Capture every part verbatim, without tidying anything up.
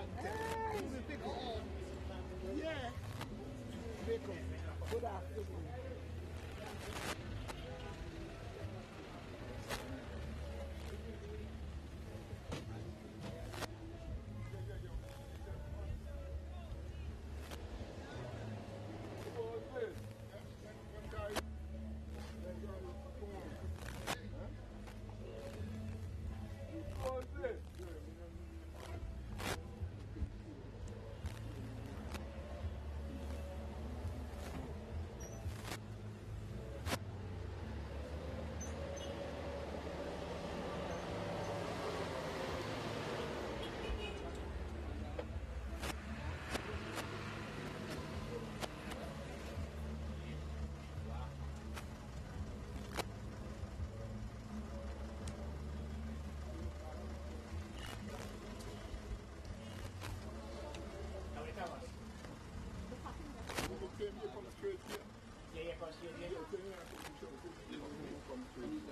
Yeah. Good afternoon. Yeah, yeah, come straight here. Come straight.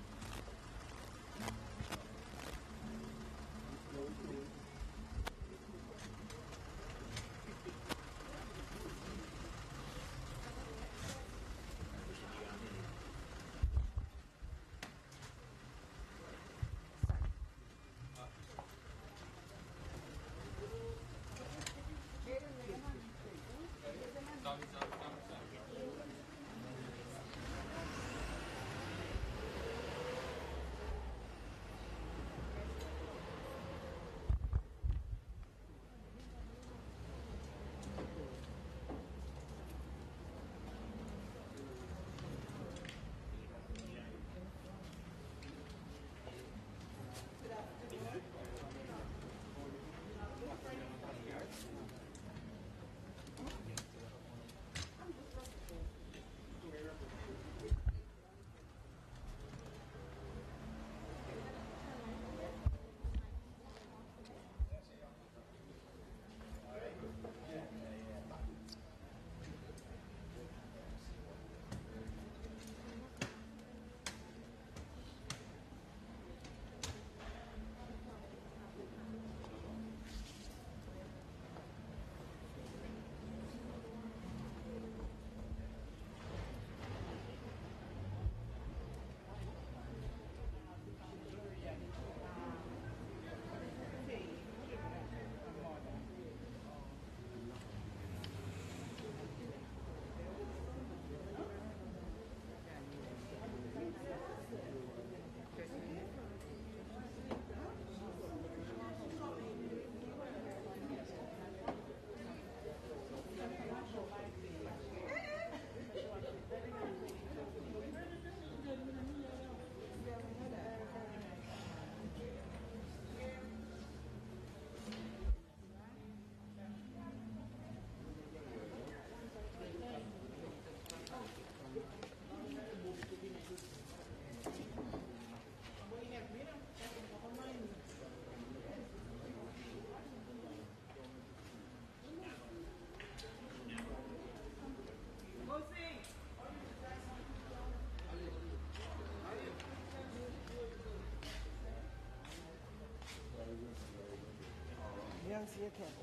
Young see a cat.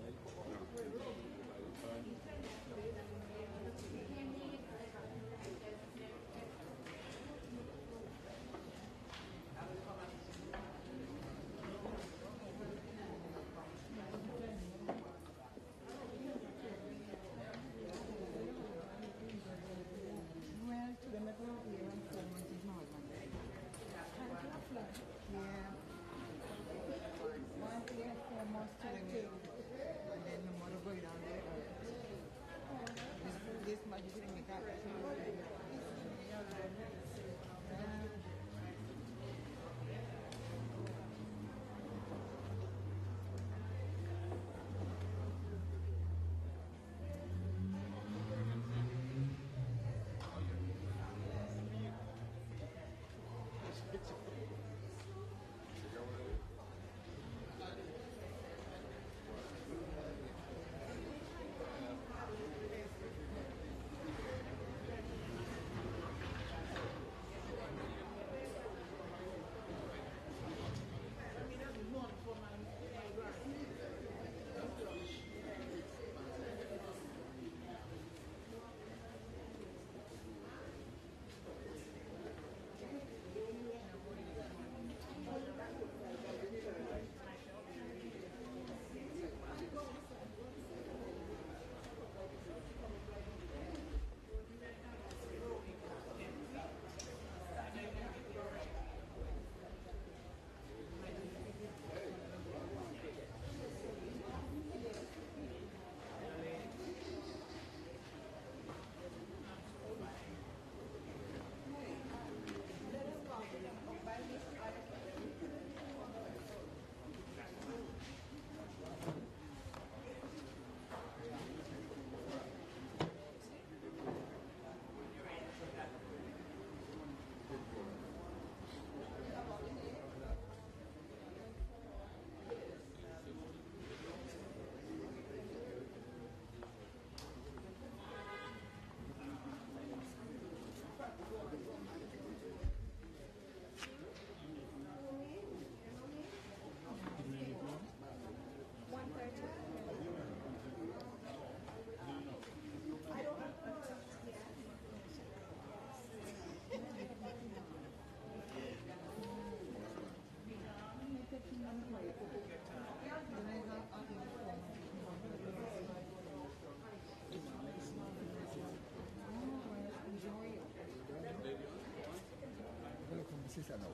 Well, to the middle of the year and four months is normal. Yeah. One year, four months, telling me. And then the mother going down there. This, this much is going to make up. channel.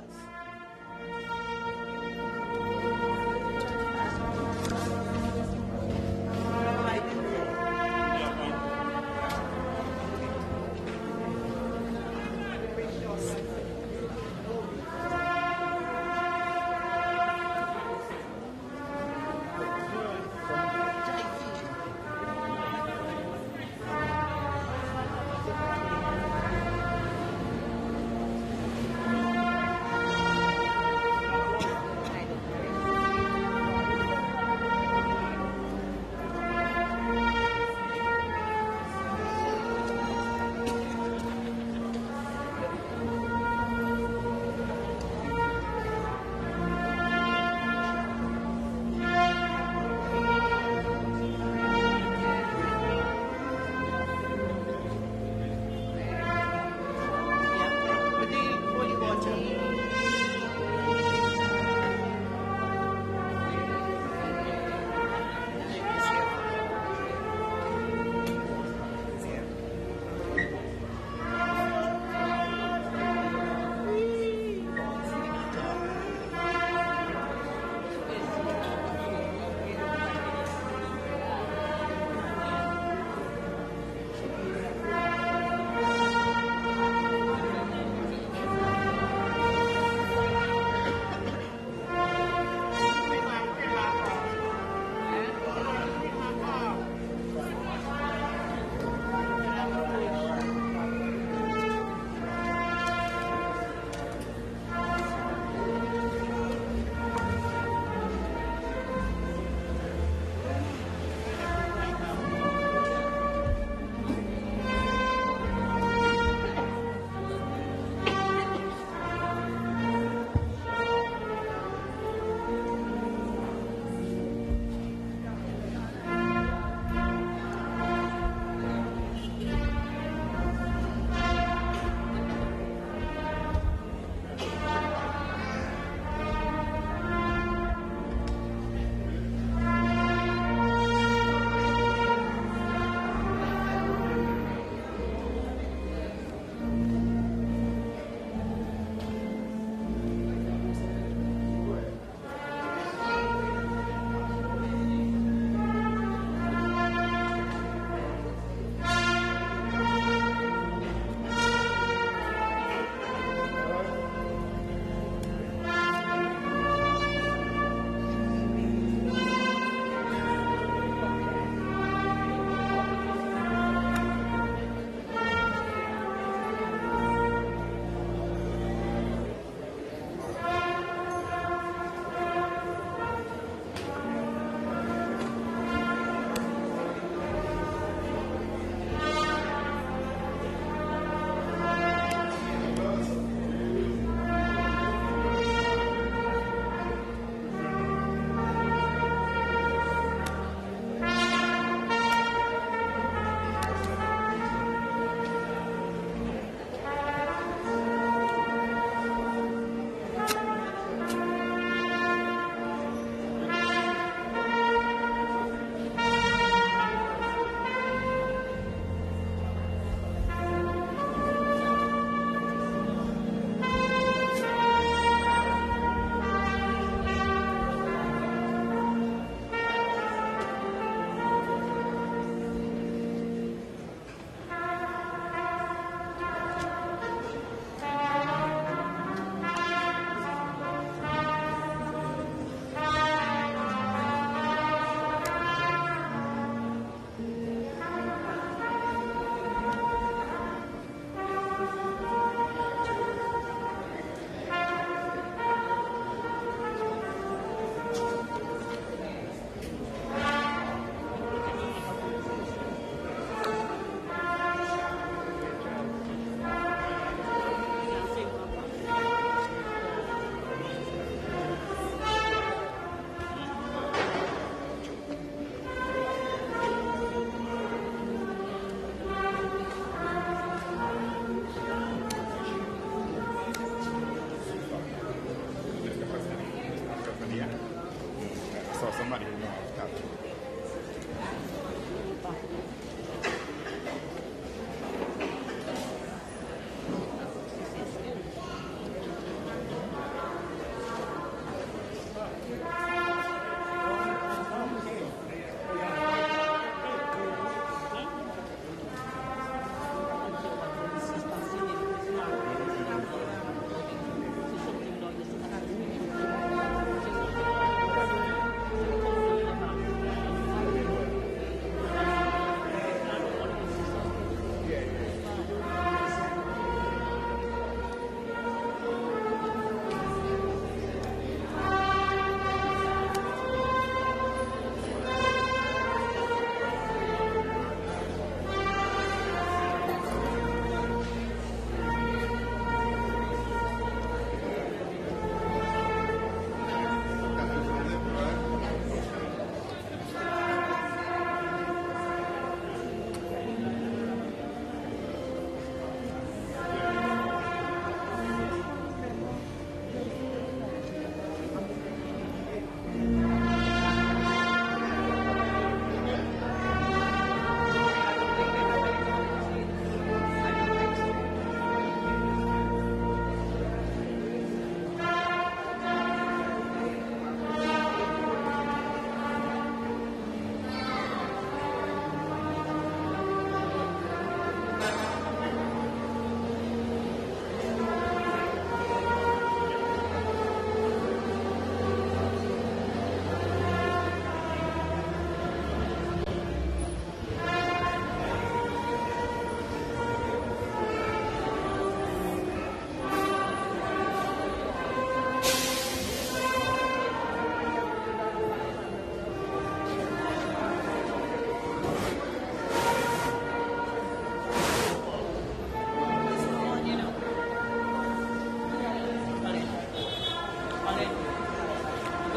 months. Thank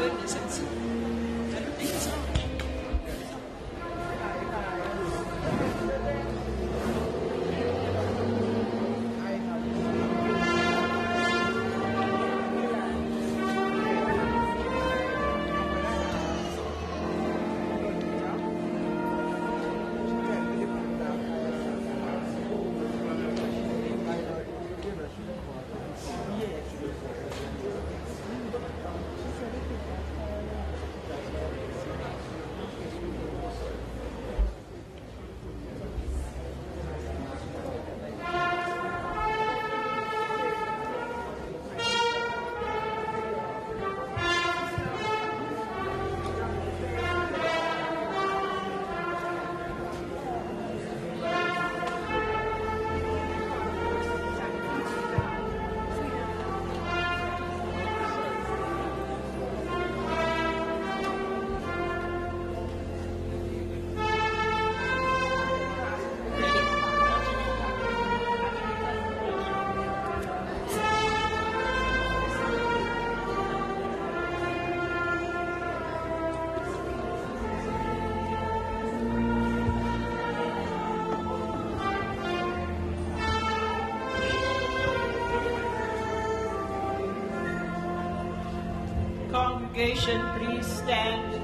witnesses. I don't think it's on. Congregation, please stand.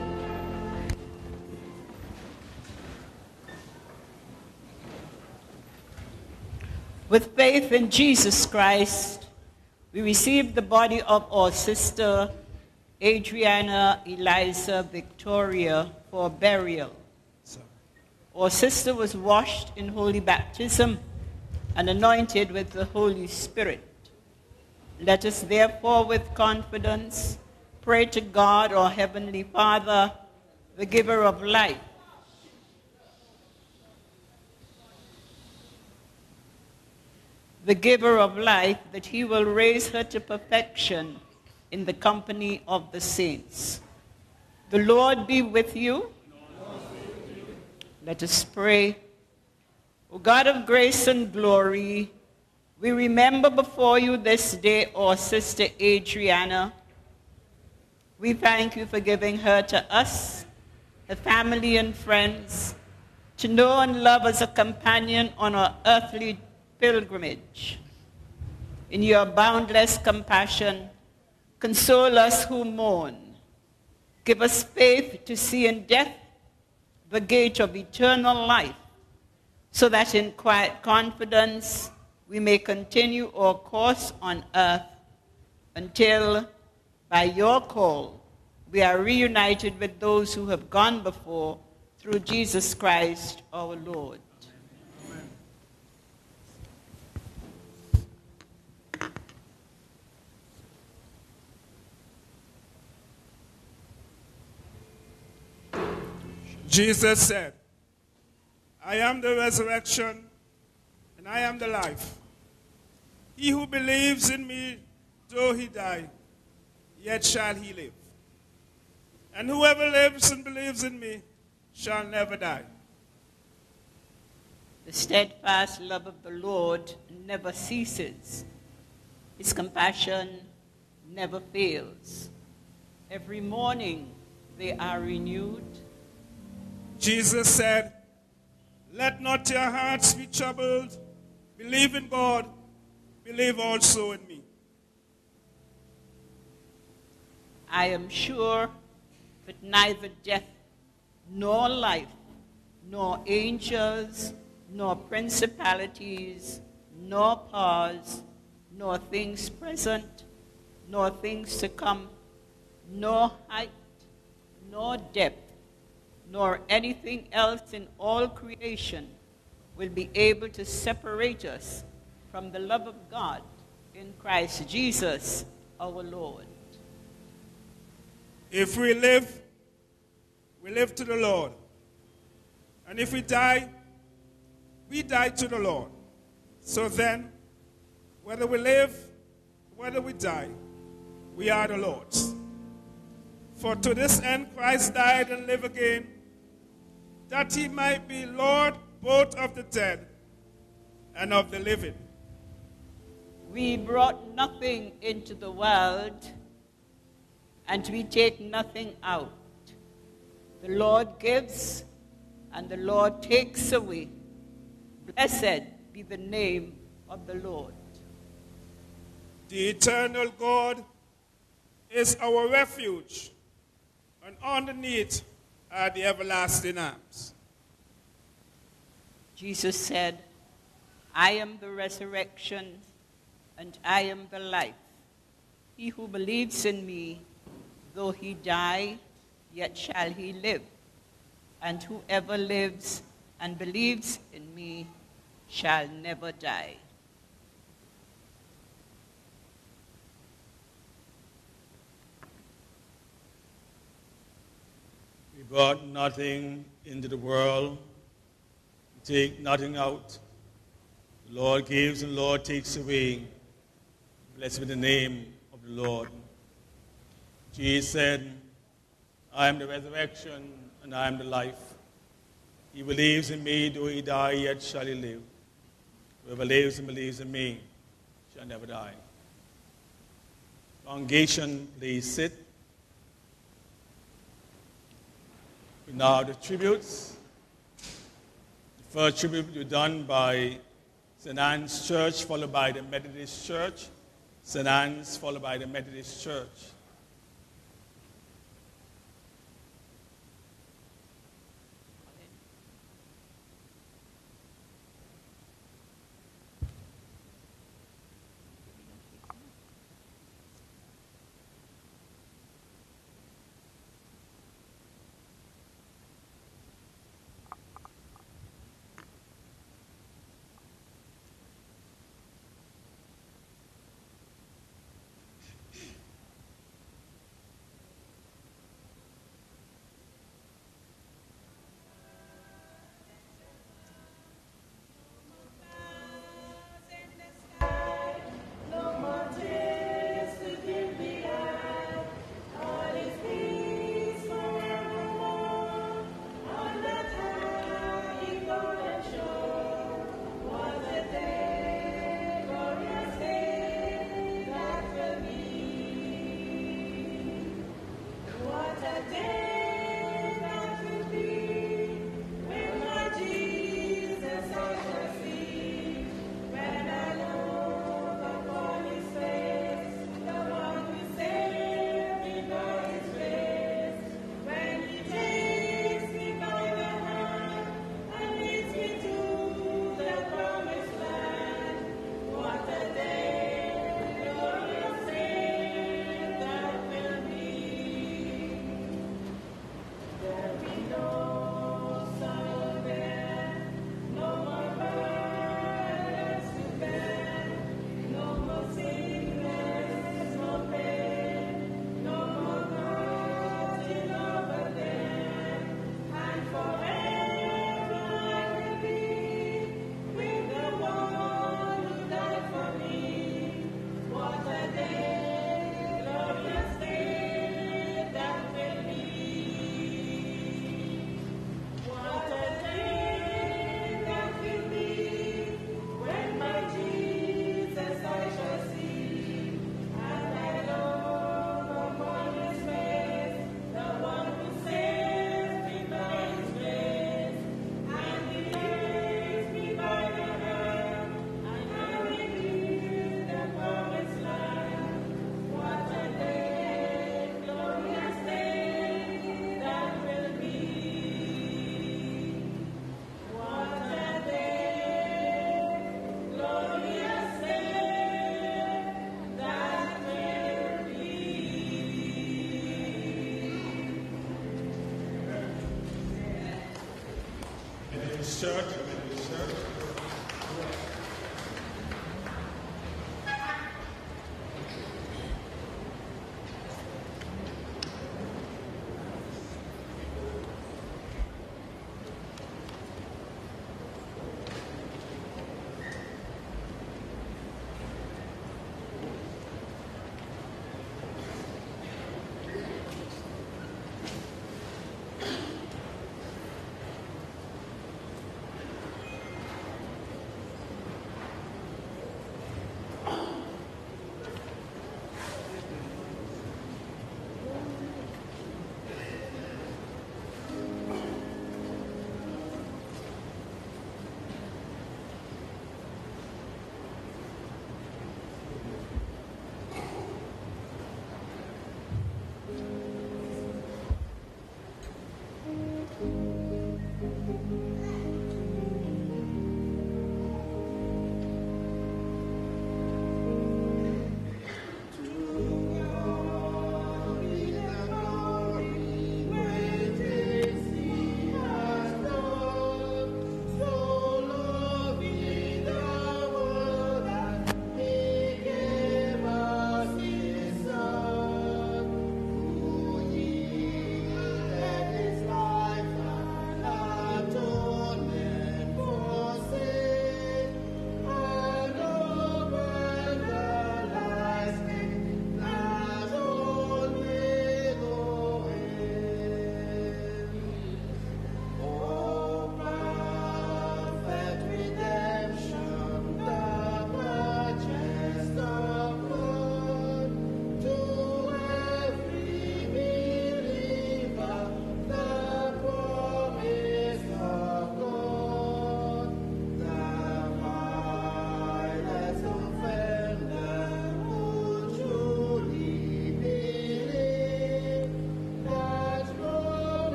With faith in Jesus Christ, we receive the body of our sister Adriana Eliza Victoria for burial. Our sister was washed in holy baptism and anointed with the Holy Spirit. Let us therefore with confidence pray to God, our Heavenly Father, the giver of life. The giver of life, that he will raise her to perfection in the company of the saints. The Lord be with you. Let us pray. O God of grace and glory, we remember before you this day our sister Adriana. We thank you for giving her to us, her family and friends, to know and love as a companion on our earthly pilgrimage. In your boundless compassion, console us who mourn. Give us faith to see in death the gate of eternal life, so that in quiet confidence we may continue our course on earth until, by your call, we are reunited with those who have gone before, through Jesus Christ our Lord. Jesus said, I am the resurrection and I am the life. He who believes in me, though he die, yet shall he live. And whoever lives and believes in me shall never die. The steadfast love of the Lord never ceases. His compassion never fails. Every morning they are renewed. Jesus said, let not your hearts be troubled. Believe in God. Believe also in me. I am sure that neither death nor life, nor angels, nor principalities, nor powers, nor things present, nor things to come, nor height, nor depth, nor anything else in all creation will be able to separate us from the love of God in Christ Jesus our Lord. If we live, we live to the Lord. And if we die, we die to the Lord. So then, whether we live, whether we die, we are the Lord's. For to this end Christ died and lived again, that he might be Lord both of the dead and of the living. We brought nothing into the world, and we take nothing out. The Lord gives, and the Lord takes away. Blessed be the name of the Lord. The eternal God is our refuge, and underneath are the everlasting arms. Jesus said, I am the resurrection, and I am the life. He who believes in me, though he die, yet shall he live. And whoever lives and believes in me shall never die. We brought nothing into the world, take nothing out. The Lord gives and the Lord takes away. Blessed be the name of the Lord. Jesus said, I am the resurrection and I am the life. He believes in me, though he die, yet shall he live. Whoever lives and believes in me shall never die. Congregation, please sit. We now have the tributes. The first tribute will be done by Saint Anne's Church, followed by the Methodist Church. Saint Anne's, followed by the Methodist Church. Church, Church.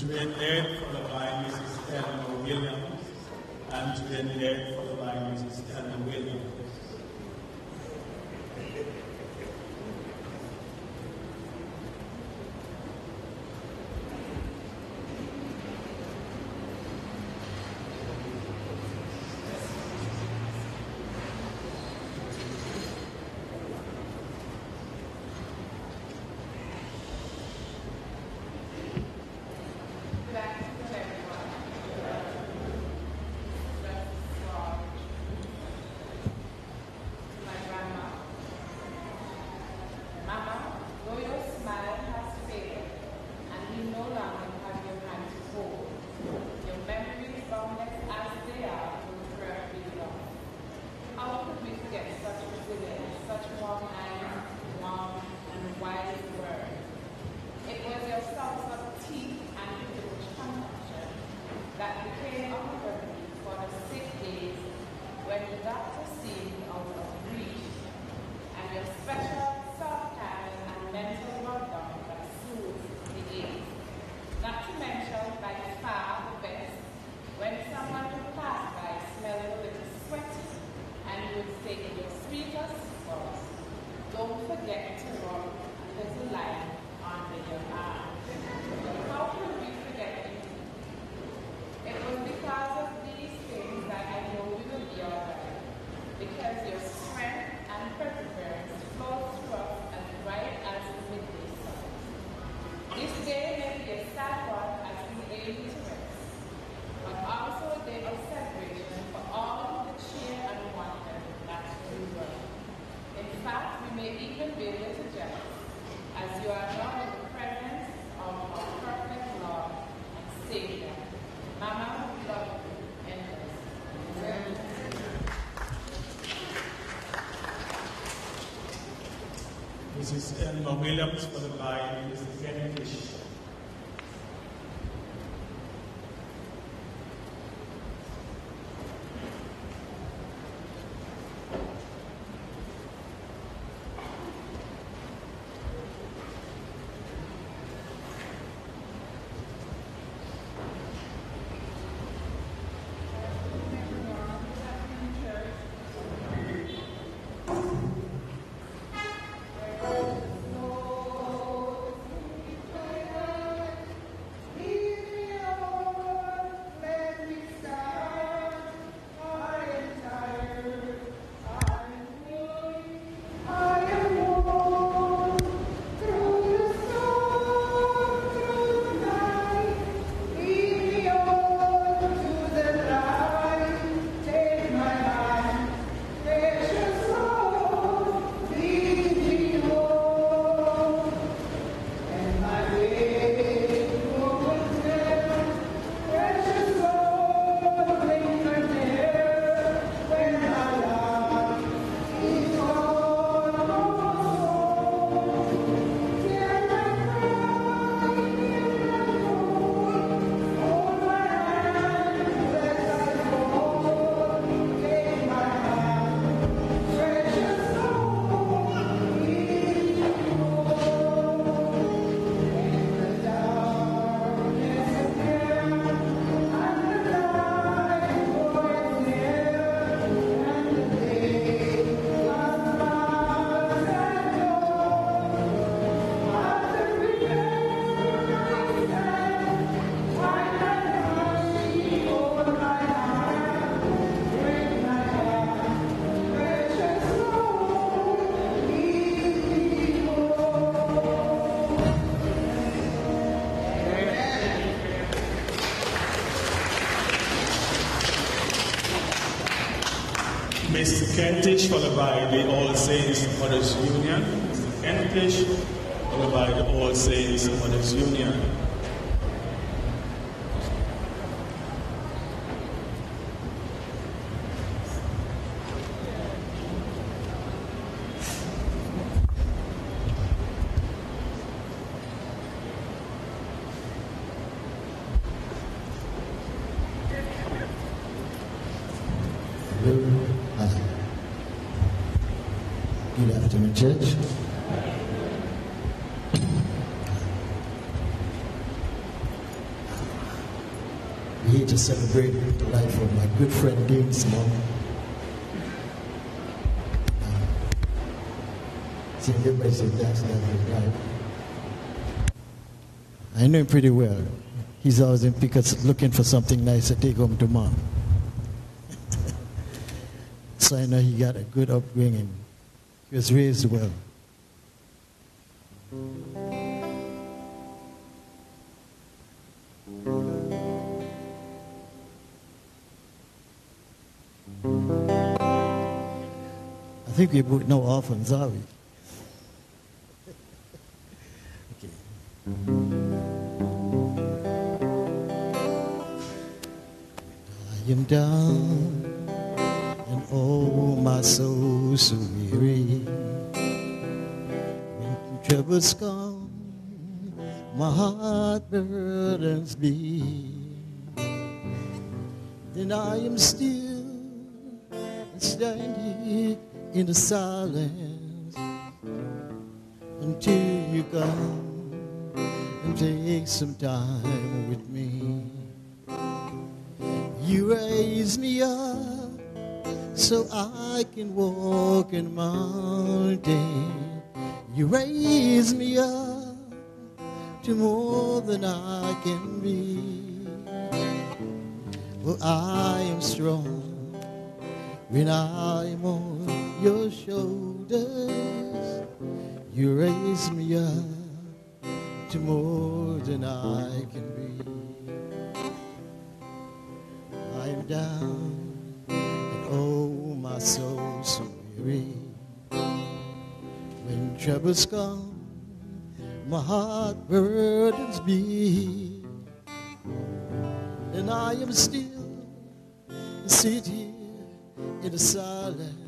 Train led followed by Missus Eleanor Williams, and train led followed by Missus Eleanor Williams. Missus Eleanor Williams followed by Mister Kennedy. Mister Kentish, followed by the All Saints Mothers Union. Mister Kentish, followed by the All Saints Mothers Union. Good afternoon, church. day to celebrate the life of my good friend Dean's mom. Uh, see, everybody says that's not his life. I know him pretty well. He's always in Pickett's looking for something nice to take home to mom. So I know he got a good upbringing. He was raised well. I think we both know orphans, are we? Okay. I am down and oh my soul so weary. When troubles come, my heart burdens me. Then I am still and stand here in the silence until you come and take some time with me. You raise me up so I can walk in the mountain. You raise me up to more than I can be. Well, I am strong when I am on your shoulders. You raise me up to more than I can be. I am down and oh my soul so weary. When troubles come, my heart burdens me. And I am still sit here in the silence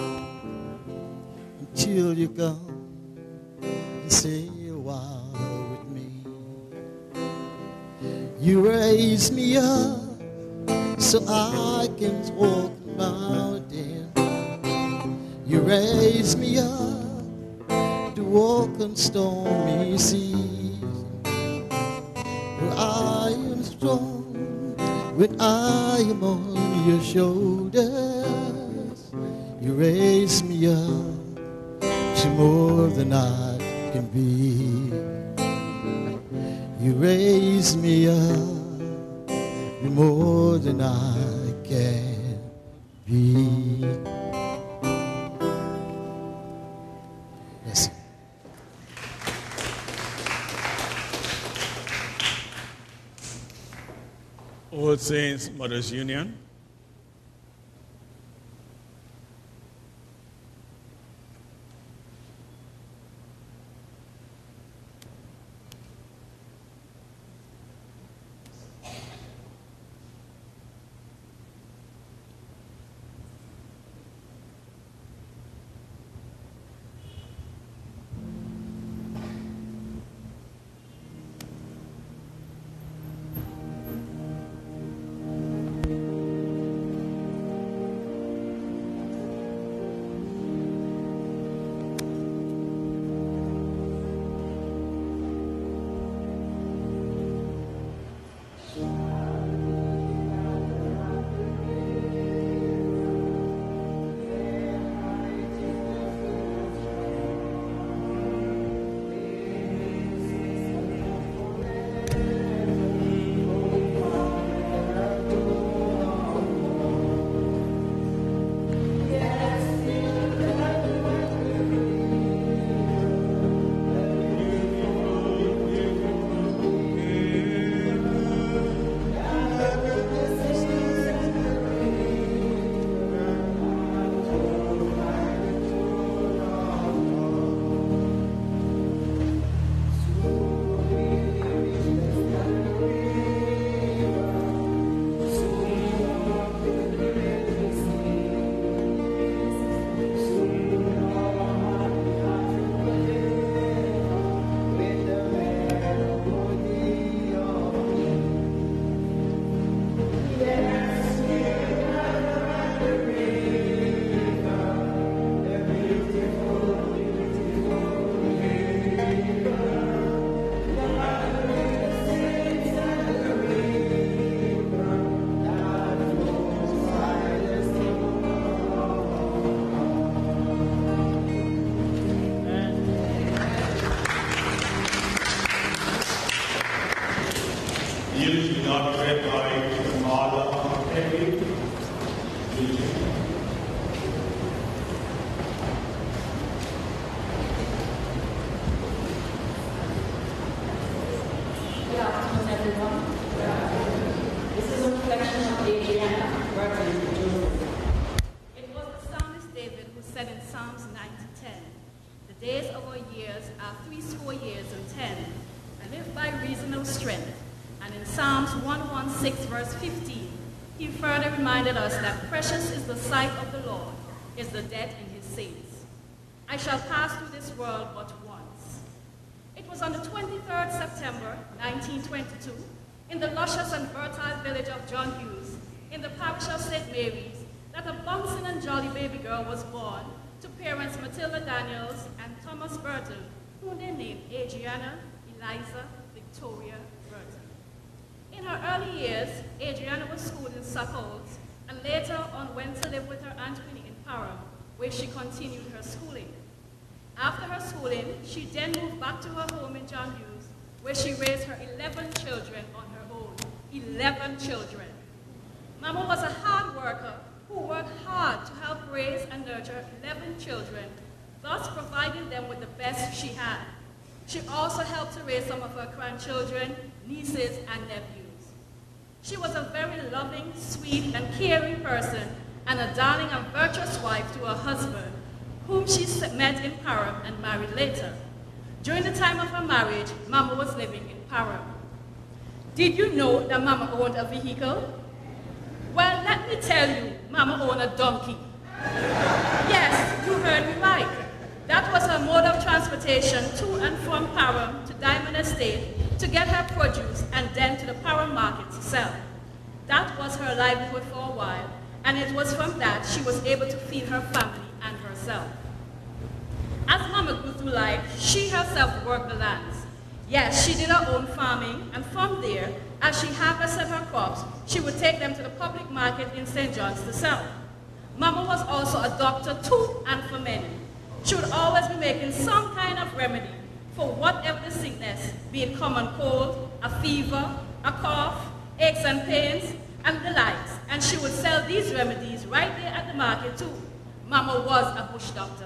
until you come and stay a while with me. You raise me up so I can walk the mountain. You raise me up to walk on stormy seas. Where I am strong when I am on your shoulders. You raise me up to more than I can be. You raise me up to more than I can be. Yes. All Saints Mothers Union. now be read by the Mother of Henry. Good afternoon, everyone. This is a reflection of Adriana, working in Jerusalem. It was the psalmist David who said in Psalms ninety ten, "The days of our years are three score years and ten, and live by reason of strength." And in Psalms one sixteen, verse fifteen, he further reminded us that precious is the sight of the Lord, is the debt in his saints. I shall pass through this world but once. It was on the twenty-third of September, nineteen twenty-two, in the luscious and fertile village of John Hughes, in the parish of Saint Mary's, that a bouncing and jolly baby girl was born to parents Matilda Daniels and Thomas Burton, whom they named Adriana Eliza Victoria Burton. In her early years, Adriana was schooled in Suckles and later on went to live with her Aunt Winnie in Parham, where she continued her schooling. After her schooling, she then moved back to her home in John Hughes, where she raised her eleven children on her own. eleven children. Mama was a hard worker who worked hard to help raise and nurture eleven children, thus providing them with the best she had. She also helped to raise some of her grandchildren, nieces, and nephews. She was a very loving, sweet, and caring person, and a darling and virtuous wife to her husband, whom she met in Parham and married later. During the time of her marriage, Mama was living in Parham. Did you know that Mama owned a vehicle? Well, let me tell you, Mama owned a donkey. Yes, you heard me right. That was her mode of transportation to and from Parham to Diamond Estate to get her produce and then to the Parham market to sell. That was her livelihood for a while, and it was from that she was able to feed her family and herself. As Mama grew through life, she herself worked the lands. Yes, she did her own farming, and from there, as she harvested her crops, she would take them to the public market in Saint John's to sell. Mama was also a doctor too, and for many. She would always be making some kind of remedy for whatever the sickness, be it common cold, a fever, a cough, aches and pains, and the likes. And she would sell these remedies right there at the market too. Mama was a bush doctor.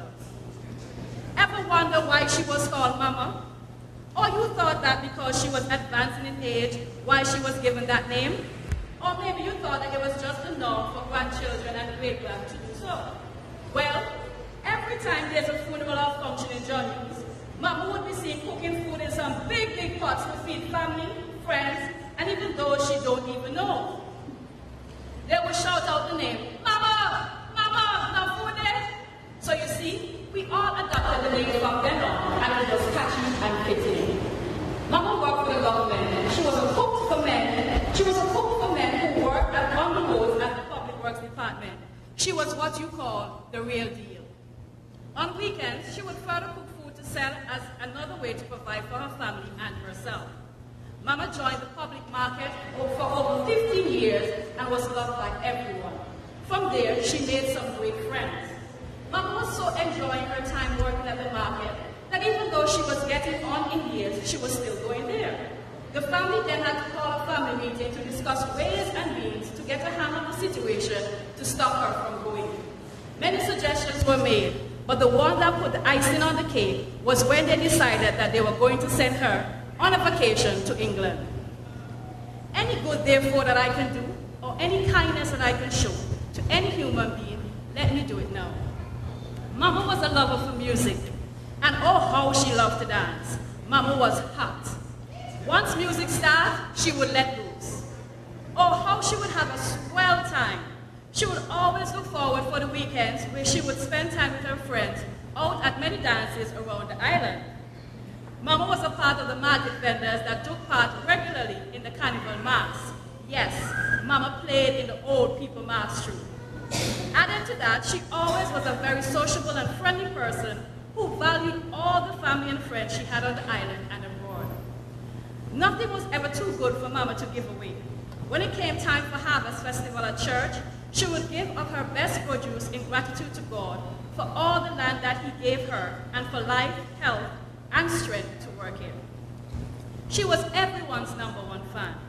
Ever wonder why she was called Mama? Or you thought that because she was advancing in age, why she was given that name? Or maybe you thought that it was just a norm for grandchildren and great-grand to do so. Well, every time there's a funeral or function in John Hughes, Mama would be seen cooking food in some big, big pots to feed family, friends, and even those she don't even know. They would shout out the name, "Mama! Mama! Now food there!" So you see, we all adopted the name from then on, and it was catchy and fitting. Mama worked for the government. She was a cook for men. She was a cook for men who worked at, on the roads at the Public Works Department. She was what you call the real deal. On weekends, she would further cook food to sell as another way to provide for her family and herself. Mama joined the public market for over fifteen years and was loved by everyone. From there, she made some great friends. Mama was so enjoying her time working at the market that even though she was getting on in years, she was still going there. The family then had to call a family meeting to discuss ways and means to get a handle on the situation to stop her from going. Many suggestions were made, but the one that put the icing on the cake was when they decided that they were going to send her on a vacation to England. Any good, therefore, that I can do, or any kindness that I can show to any human being, let me do it now. Mama was a lover for music, and oh, how she loved to dance. Mama was hot. Once music started, she would let loose. Oh, how she would have a swell time. She would always look forward for the weekends where she would spend time with her friends out at many dances around the island. Mama was a part of the market vendors that took part regularly in the carnival masks. Yes, Mama played in the old people mask troupe. Added to that, she always was a very sociable and friendly person who valued all the family and friends she had on the island and abroad. Nothing was ever too good for Mama to give away. When it came time for Harvest Festival at church, she would give of her best produce in gratitude to God for all the land that He gave her and for life, health, and strength to work in. She was everyone's number one fan.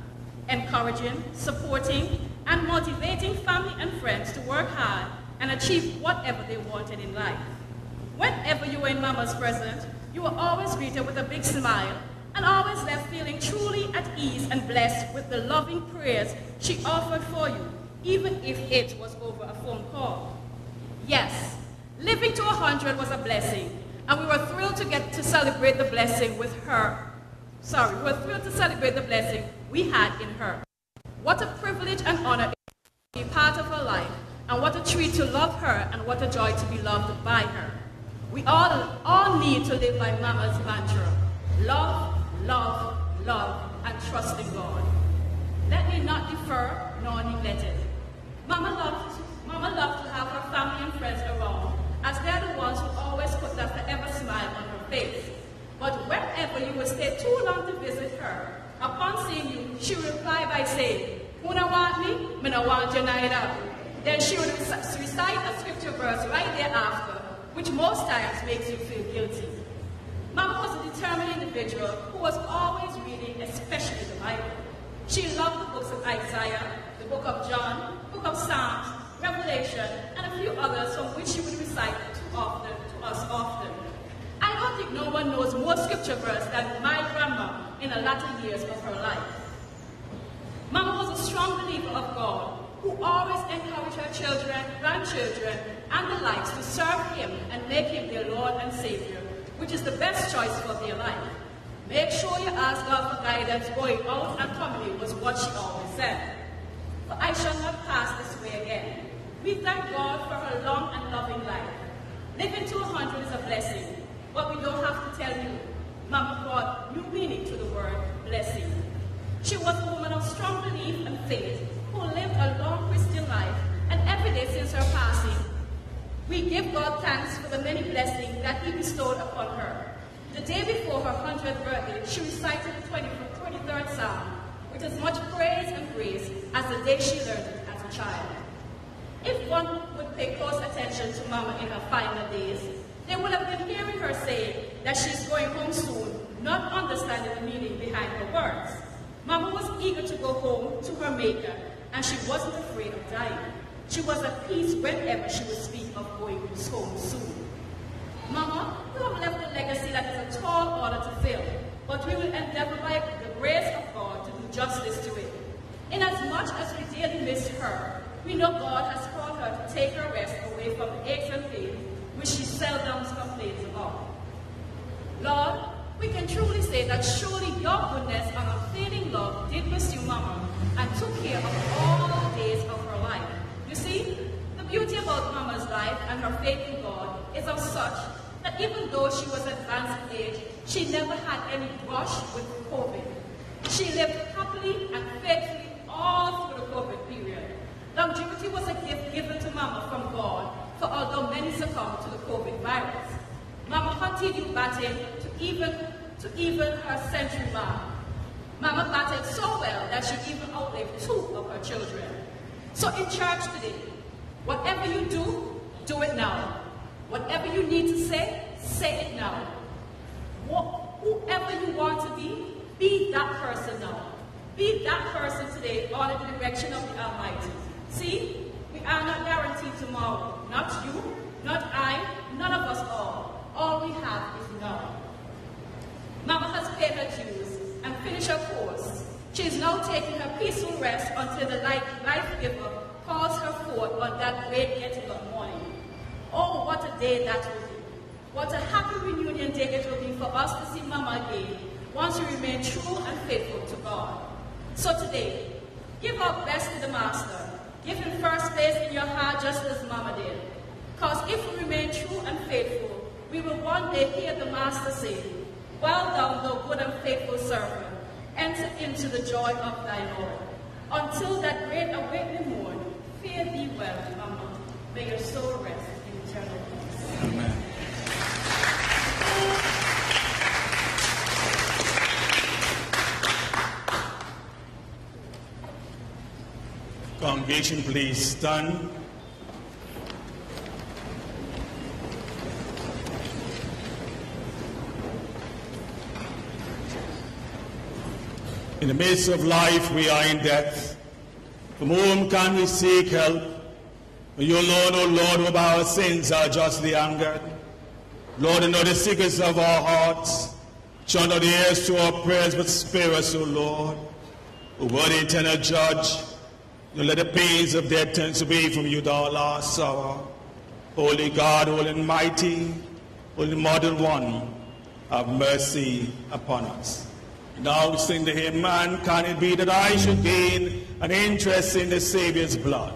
encouraging, supporting, and motivating family and friends to work hard and achieve whatever they wanted in life. Whenever you were in Mama's presence, you were always greeted with a big smile and always left feeling truly at ease and blessed with the loving prayers she offered for you, even if it was over a phone call. Yes, living to one hundred was a blessing, and we were thrilled to get to celebrate the blessing with her. Sorry, we were thrilled to celebrate the blessing we had in her. What a privilege and honor to be part of her life, and what a treat to love her, and what a joy to be loved by her. We all, all need to live by Mama's mantra: love, love, love, and trust in God. Let me not defer nor neglect it. Mama loved, Mama loved to have her family and friends around, as they're the ones who always put that forever smile on her face. But whenever you would stay too long to visit her, upon seeing you, she would reply by saying, "Who don't want me? Me don't want you neither." Then she would recite a scripture verse right thereafter, which most times makes you feel guilty. Mama was a determined individual who was always reading, especially the Bible. She loved the books of Isaiah, the book of John, book of Psalms, Revelation, and a few others from which she would recite too often to us often. I don't think no one knows more scripture verse than my grandma in the latter years of her life. Mama was a strong believer of God, who always encouraged her children, grandchildren, and the likes to serve Him and make Him their Lord and Savior, which is the best choice for their life. Make sure you ask God for guidance going out and coming in, was what she always said. For I shall not pass this way again. We thank God for her long and loving life. Living to a hundred is a blessing, but we don't have to tell you. Mama brought new meaning to the word blessing. She was a woman of strong belief and faith, who lived a long Christian life, and every day since her passing, we give God thanks for the many blessings that He bestowed upon her. The day before her hundredth birthday, she recited the twenty-third Psalm with as much praise and grace as the day she learned it as a child. If one would pay close attention to Mama in her final days, they would have been hearing her say that she's going home soon, not understanding the meaning behind her words. Mama was eager to go home to her Maker, and she wasn't afraid of dying. She was at peace whenever she would speak of going home soon. Mama, you have left a legacy that is a tall order to fill, but we will endeavor by the grace of God to do justice to it. Inasmuch as we dearly miss her, we know God has called her to take her rest away from the aches and pains which she seldom complains about. Lord, we can truly say that surely your goodness and unfailing love did pursue Mama and took care of all the days of her life. You see, the beauty about Mama's life and her faith in God is of such that even though she was advanced in age, she never had any brush with COVID. She lived happily and faithfully all through the COVID period. Longevity was a gift given to Mama from God, for although many succumbed to the COVID virus, Mama continued battling to even, to even her century mark. Mama battled so well that she even outlived two of her children. So in church today, whatever you do, do it now. Whatever you need to say, say it now. What, whoever you want to be, be that person now. Be that person today under the direction of the Almighty. See, we are not guaranteed tomorrow. Not you, not I, none of us all. All we have is now. Mama has paid her dues and finished her course. She is now taking her peaceful rest until the life, life giver calls her forth on that great getting up morning. Oh, what a day that will be. What a happy reunion day it will be for us to see Mama again once we remain true and faithful to God. So today, give our best to the Master. Give Him first place in your heart just as Mama did. Because if we remain true and faithful, we will one day hear the Master say, "Well done, thou good and faithful servant. Enter into the joy of thy Lord." Until that great awakening morn, fare thee well, Mama. May your soul rest in eternal peace. Amen. Congregation, please stand. In the midst of life, we are in death. From whom can we seek help? When you alone, O Lord, whom our sins are justly angered. Lord, you know the secrets of our hearts. Shun not the ears to our prayers, but spare us, O Lord. O worthy eternal judge, you let the pains of death turn away from you, thou last sorrow. Holy God, holy and mighty, holy immortal one, have mercy upon us. Now sing the hymn, man, can it be that I should gain an interest in the Savior's blood?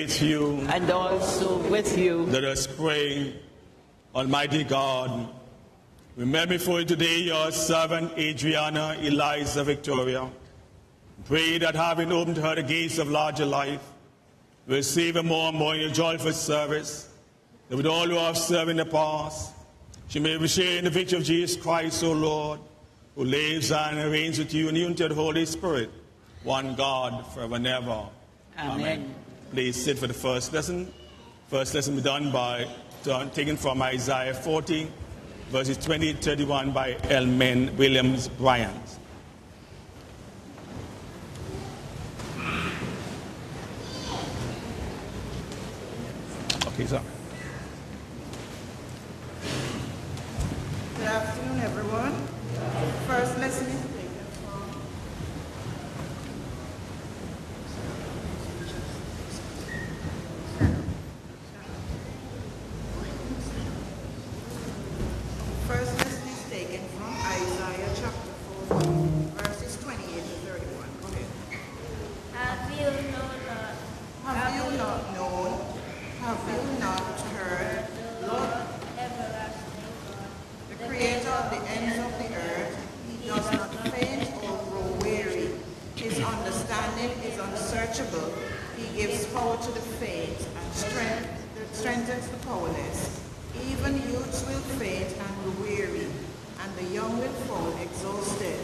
with you. and also with you. Let us pray. Almighty God, remember before you today your servant Adriana Eliza Victoria. Pray that having opened her the gates of larger life, will receive her more and more in your joyful service, that with all who have served in the past, she may be sharing the victory of Jesus Christ, O Lord, who lives and reigns with you in unity of the Holy Spirit, one God, forever and ever. Amen. Amen. Please sit for the first lesson. First lesson will be done by, taken from Isaiah forty, verses twenty to thirty-one by Elman Williams Bryant. Okay, sir. Good afternoon, everyone. First lesson is taken from First lesson is taken from Isaiah chapter fourteen, verses twenty-eight to thirty-one. Go ahead. Have you known, uh, Have you not known? Have you not heard? Lord, everlasting God, the creator of the ends of the earth, he does not faint or grow weary. His understanding is unsearchable. He gives power to the faint and strength, strengthens the powerless. Even youths will faint and will weary, and the young will fall exhausted.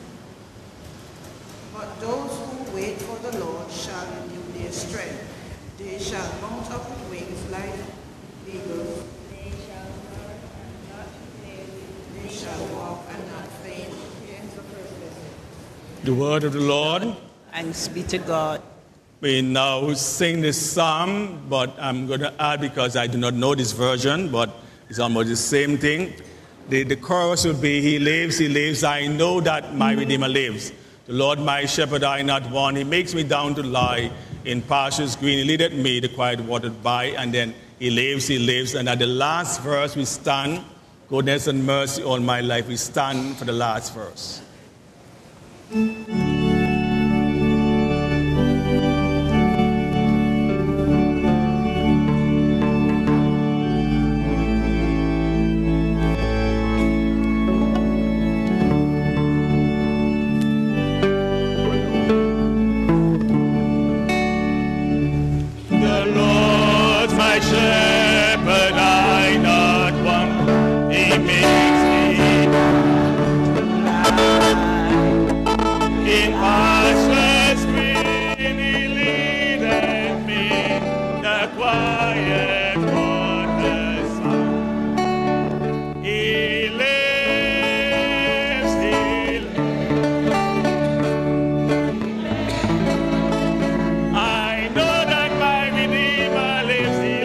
But those who wait for the Lord shall renew their strength. They shall mount up with wings like eagles. they shall run and not be weary. They shall walk and not faint. Here ends the first lesson. The word of the Lord. Thanks be to God. We now sing this psalm, but I'm going to add, because I do not know this version, but it's almost the same thing. The, the chorus will be, He lives, He lives, I know that my Redeemer lives. The Lord my shepherd, I not want. He makes me down to lie in pastures green. He leadeth me the quiet watered by. And then He lives, He lives. And at the last verse we stand, goodness and mercy all my life. We stand for the last verse. Shepherd, I not want. He makes me in pastures green. He leadeth me the quiet waters. He lives, He lives. I know that my Redeemer lives. He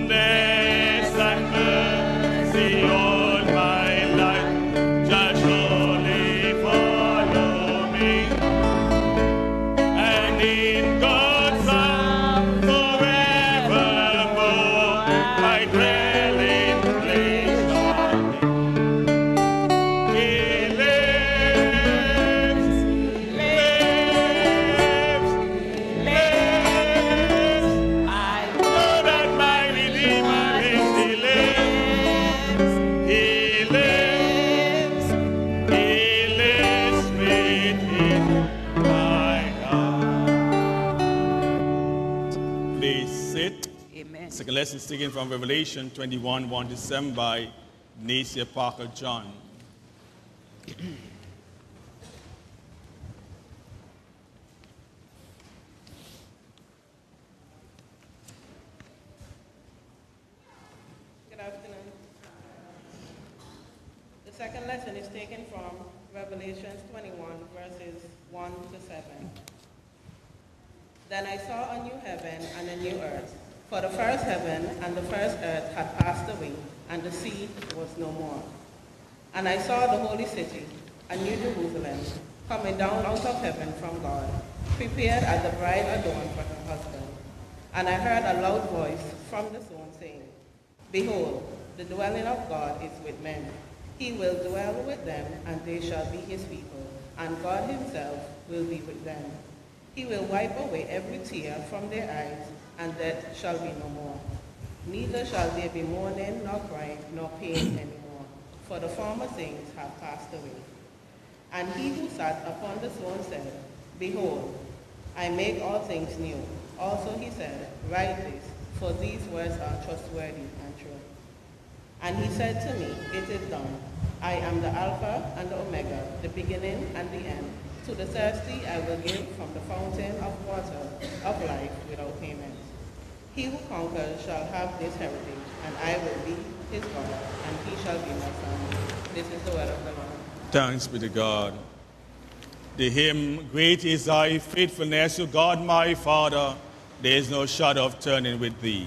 goodness and mercy all my life shall surely follow me. And in God's arms forevermore, my dwelling place shall be. He lives, lives, lives. I Know that my Redeemer lives. He lives, He lives, He lives within my heart. Please sit. Amen. Second lesson is taken from Revelation twenty-one, one to seven by Nacia Parker John. Good afternoon. The second lesson is taken from Revelation twenty-one, verses one to seven. Then I saw a new heaven and a new earth, for the first heaven and the first earth had passed away, and the sea was no more. And I saw the holy city, a new Jerusalem, coming down out of heaven from God, prepared as the bride adorned for her husband. And I heard a loud voice from the throne saying, Behold, the dwelling of God is with men. He will dwell with them, and they shall be his people, and God himself will be with them. He will wipe away every tear from their eyes, and death shall be no more. Neither shall there be mourning, nor crying, nor pain anymore, for the former things have passed away. And he who sat upon the throne said, Behold, I make all things new. Also he said, Write this, for these words are trustworthy and true. And he said to me, It is done. I am the Alpha and the Omega, the beginning and the end. To the thirsty I will give from the fountain of water of life without payment. He who conquers shall have this heritage, and I will be his God, and he shall be my son. This is the word of the Lord. Thanks be to God. The hymn, Great is thy faithfulness, O God my Father, there is no shadow of turning with thee.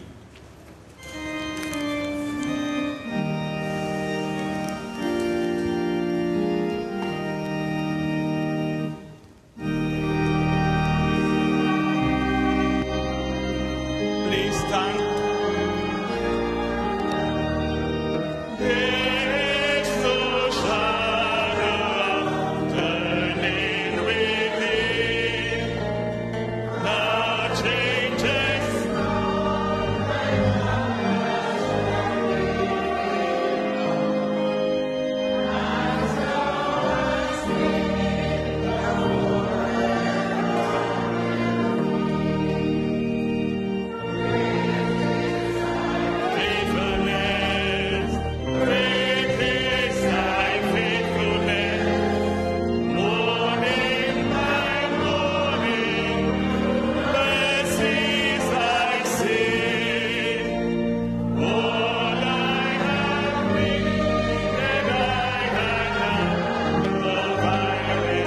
Please stand. There's no shadow of turning with thee. Thou changest faithfulness. Great is thy faithfulness. Morning by morning, mercies I see. All I have needed, I have provided.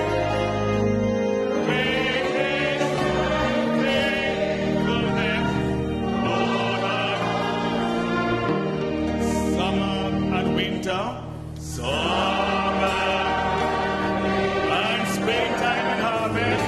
Great is thy faithfulness, Lord. Summer and winter, summer and springtime and harvest.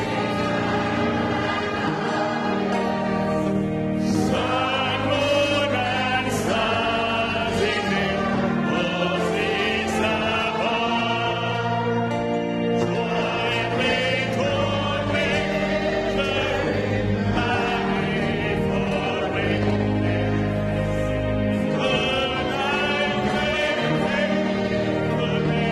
Sun, moon, and stars in them, roses above. Join me, join me, join me for me. Good night, faithfulness.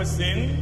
never sinned.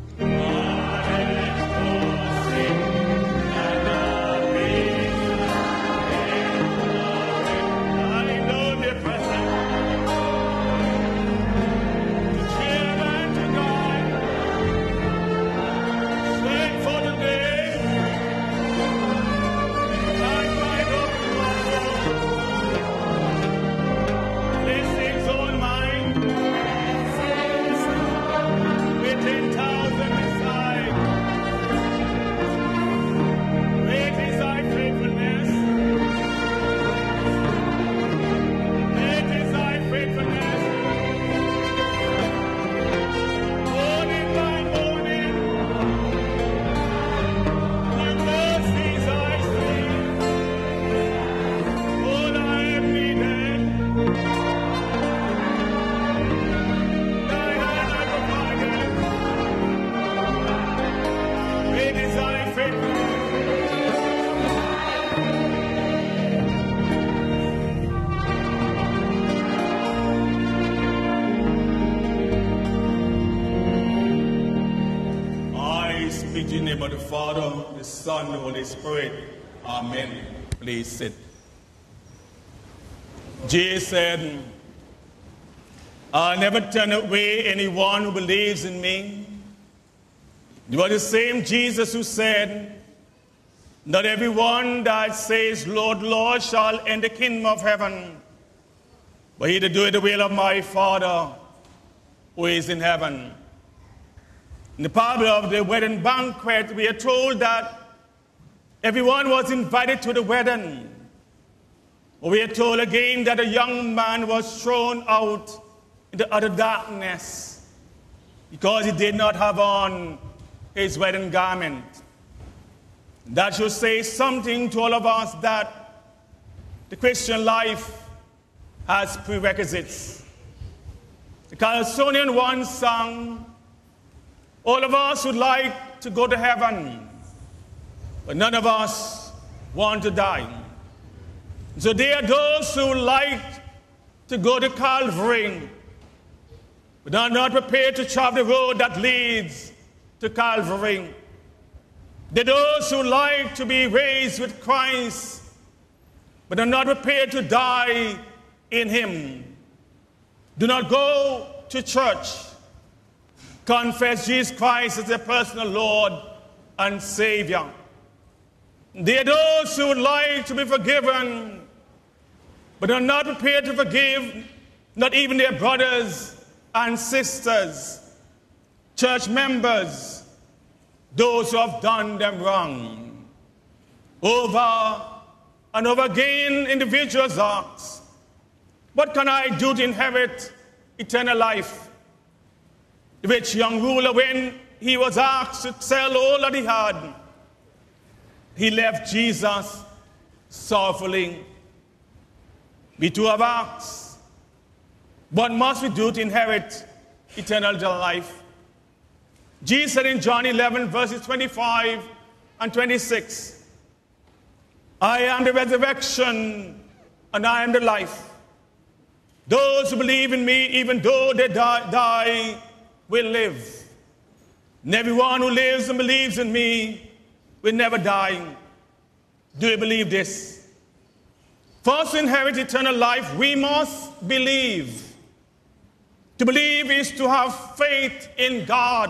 Of the Father, the Son, the Holy Spirit. Amen. Please sit. Jesus said, I'll never turn away anyone who believes in me. It was the same Jesus who said, not everyone that says, Lord, Lord, shall enter the kingdom of heaven, but he that doeth the will of my Father who is in heaven. In the parable of the wedding banquet, we are told that everyone was invited to the wedding. We are told again that a young man was thrown out into utter darkness because he did not have on his wedding garment. That should say something to all of us that the Christian life has prerequisites. The Calypsonian once sang, all of us would like to go to heaven, but none of us want to die. So there are those who like to go to Calvary, but are not prepared to travel the road that leads to Calvary. There are those who like to be raised with Christ, but are not prepared to die in him. Do not go to church. Confess Jesus Christ as their personal Lord and Savior. There are those who would like to be forgiven, but are not prepared to forgive not even their brothers and sisters, church members, those who have done them wrong. Over and over again, individuals ask, what can I do to inherit eternal life? The rich young ruler, when he was asked to sell all that he had, he left Jesus sorrowfully. We too have asked, what must we do to inherit eternal life? Jesus said in John eleven, verses twenty-five and twenty-six, I am the resurrection and I am the life. Those who believe in me, even though they die, die will live. And everyone who lives and believes in me will never die. Do you believe this? For us to inherit eternal life, we must believe. To believe is to have faith in God.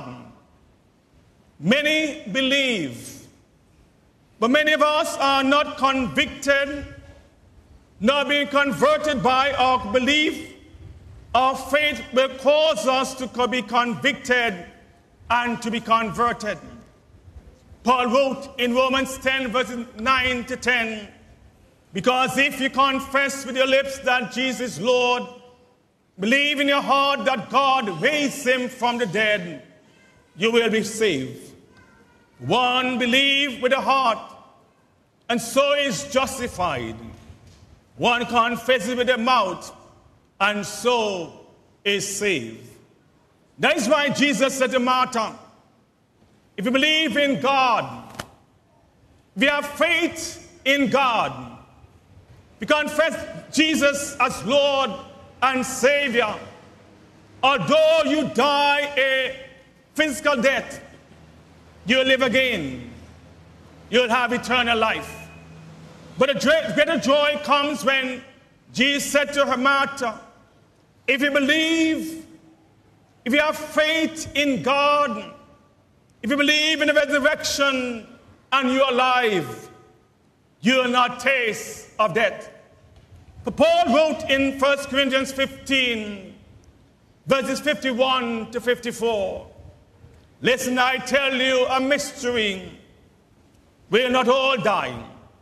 Many believe, but many of us are not convicted, not being converted by our belief. Our faith will cause us to be convicted and to be converted. Paul wrote in Romans ten, verses nine to ten, because if you confess with your lips that Jesus is Lord, believe in your heart that God raised him from the dead, you will be saved. One believes with the heart, and so is justified. One confesses with the mouth, and so is saved. That is why Jesus said to Martha, if you believe in God, if you have faith in God, if you confess Jesus as Lord and Savior, although you die a physical death, you'll live again. You'll have eternal life. But a greater joy comes when Jesus said to her, Martha, if you believe, if you have faith in God, if you believe in the resurrection and you're alive, you will not taste of death. But Paul wrote in First Corinthians fifteen, verses fifty-one to fifty-four, listen, I tell you a mystery. We will not all die,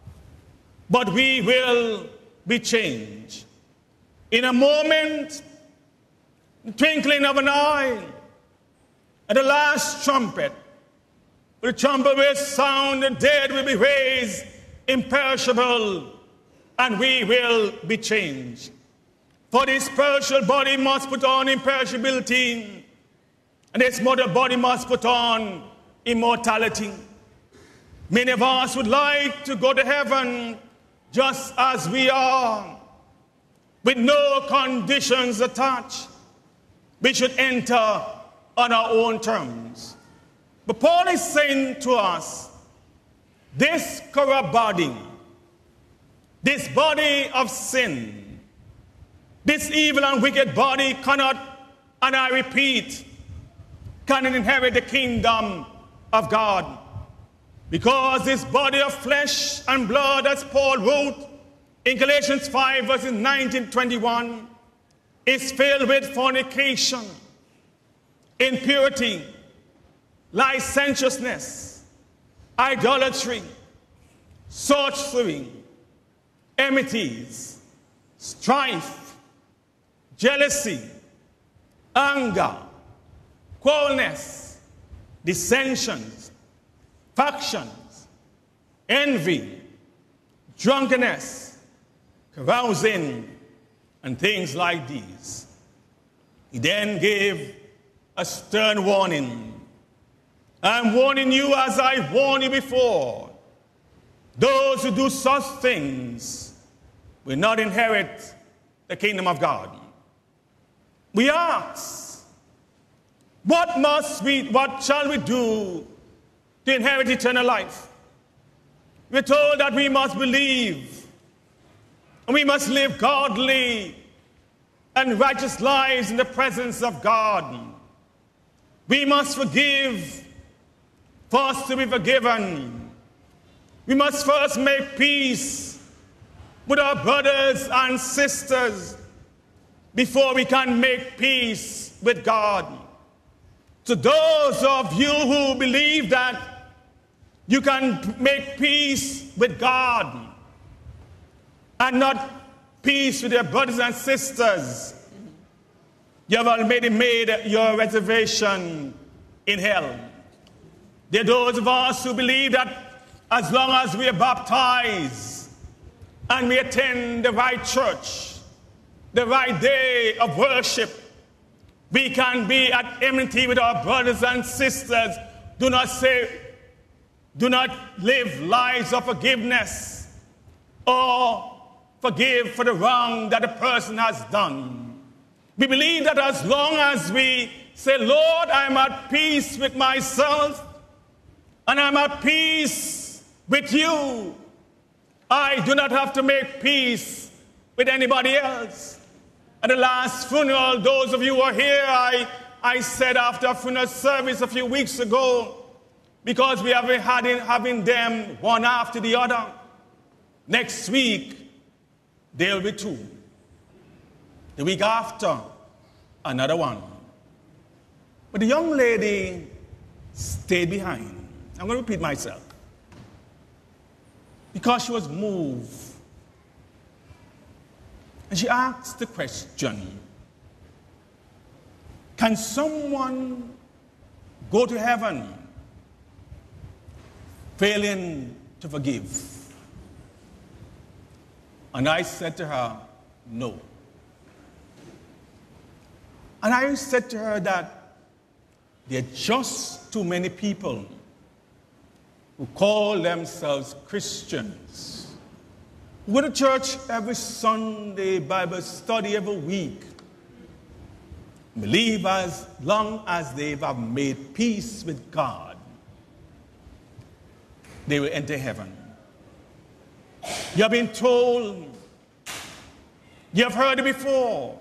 but we will be changed. In a moment, twinkling of an eye, at the last trumpet, the trumpet will sound, the dead will be raised imperishable, and we will be changed. For this perishable body must put on imperishability, and this mortal body must put on immortality. Many of us would like to go to heaven just as we are, with no conditions attached. We should enter on our own terms. But Paul is saying to us, this corrupt body, this body of sin, this evil and wicked body cannot, and I repeat, cannot inherit the kingdom of God. Because this body of flesh and blood, as Paul wrote in Galatians five, verses nineteen to twenty-one, is filled with fornication, impurity, licentiousness, idolatry, sorcery, enmities, strife, jealousy, anger, quarrelness, dissensions, factions, envy, drunkenness, carousing, and things like these. He then gave a stern warning. I'm warning you as I warned you before. Those who do such things will not inherit the kingdom of God. We ask, what must we, what shall we do to inherit eternal life? We're told that we must believe, and we must live godly and righteous lives in the presence of God. We must forgive, first to be forgiven. We must first make peace with our brothers and sisters before we can make peace with God. To those of you who believe that you can make peace with God and not peace with your brothers and sisters, you have already made your reservation in hell. There are those of us who believe that as long as we are baptized and we attend the right church, the right day of worship, we can be at enmity with our brothers and sisters. Do not say, do not live lives of forgiveness or forgive for the wrong that a person has done. We believe that as long as we say, Lord, I'm at peace with myself and I'm at peace with you, I do not have to make peace with anybody else. At the last funeral, those of you who are here, I, I said after a funeral service a few weeks ago, because we have been having, having them one after the other, next week, there'll be two. The week after, another one. But the young lady stayed behind. I'm going to repeat myself. Because she was moved. And she asked the question, can someone go to heaven failing to forgive? And I said to her, no. And I said to her that there are just too many people who call themselves Christians, who go to church every Sunday, Bible study every week, believe as long as they have made peace with God, they will enter heaven. You have been told, you have heard it before,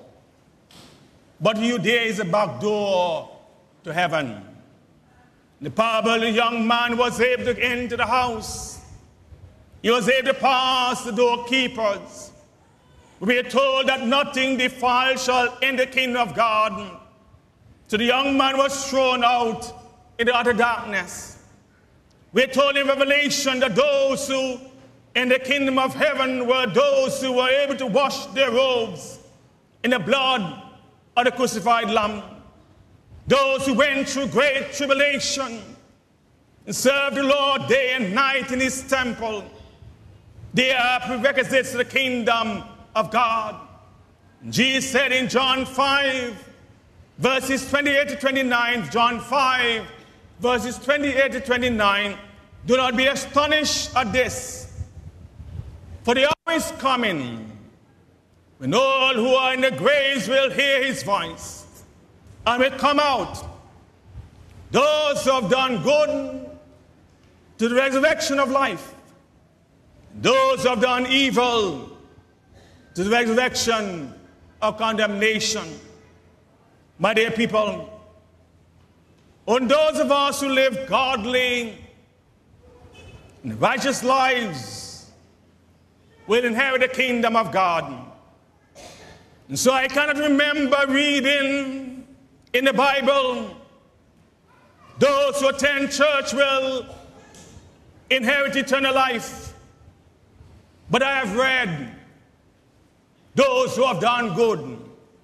but you, there is a back door to heaven. The parable, the young man was able to enter the house. He was able to pass the doorkeepers. We are told that nothing defiled shall enter the kingdom of God. So the young man was thrown out in the utter darkness. We are told in Revelation that those who in the kingdom of heaven were those who were able to wash their robes in the blood of the crucified Lamb. Those who went through great tribulation and served the Lord day and night in his temple. They are prerequisites to the kingdom of God. Jesus said in John five, verses twenty-eight to twenty-nine, John five, verses twenty-eight to twenty-nine, do not be astonished at this, for the hour is coming when all who are in the graves will hear his voice and will come out. Those who have done good to the resurrection of life, those who have done evil to the resurrection of condemnation. My dear people, on those of us who live godly and righteous lives will inherit the kingdom of God. And so I cannot remember reading in the Bible, those who attend church will inherit eternal life. But I have read those who have done good.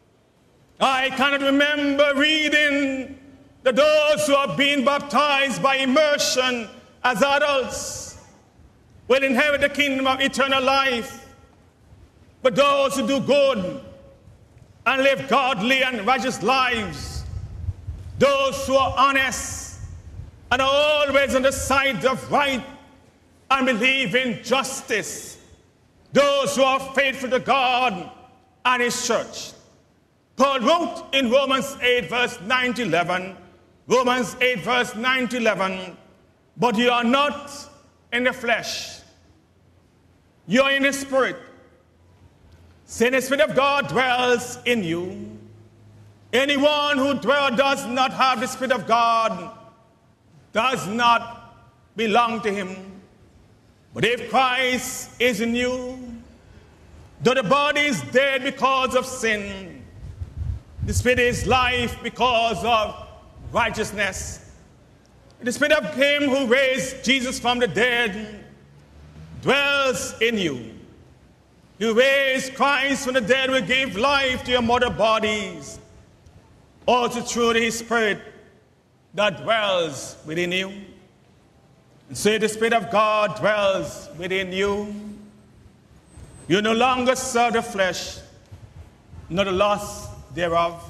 I cannot remember reading that those who have been baptized by immersion as adults will inherit the kingdom of eternal life. But those who do good and live godly and righteous lives, those who are honest and are always on the side of right and believe in justice, those who are faithful to God and his church. Paul wrote in Romans eight, verse nine to eleven, Romans eight, verse nine to eleven, but you are not in the flesh, you are in the spirit. Since the Spirit of God dwells in you. Anyone who dwell, does not have the Spirit of God does not belong to him. But if Christ is in you, though the body is dead because of sin, the Spirit is life because of righteousness. The Spirit of him who raised Jesus from the dead dwells in you. You raised Christ from the dead will give life to your mortal bodies, also through his Spirit that dwells within you. And so the Spirit of God dwells within you. You no longer serve the flesh, nor the lust thereof.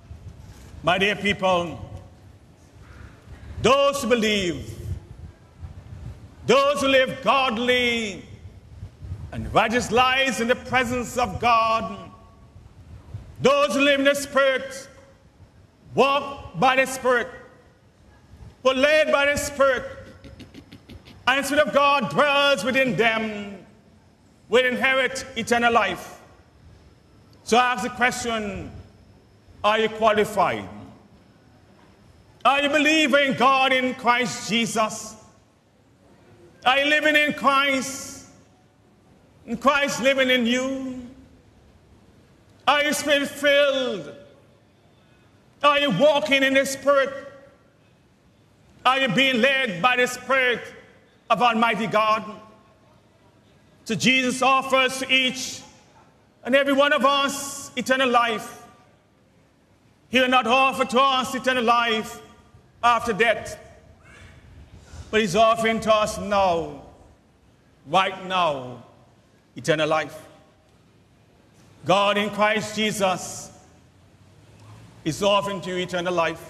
My dear people, those who believe, those who live godly and righteous lives in the presence of God, those who live in the Spirit, walk by the Spirit, who are led by the Spirit, and the Spirit of God dwells within them, will inherit eternal life. So I ask the question, are you qualified? Are you believing God in Christ Jesus? Are you living in Christ? And Christ living in you? Are you Spirit-filled? Are you walking in the Spirit? Are you being led by the Spirit of Almighty God? So Jesus offers to each and every one of us eternal life. He will not offer to us eternal life after death, but he's offering to us now, right now, eternal life. God in Christ Jesus is offering to you eternal life.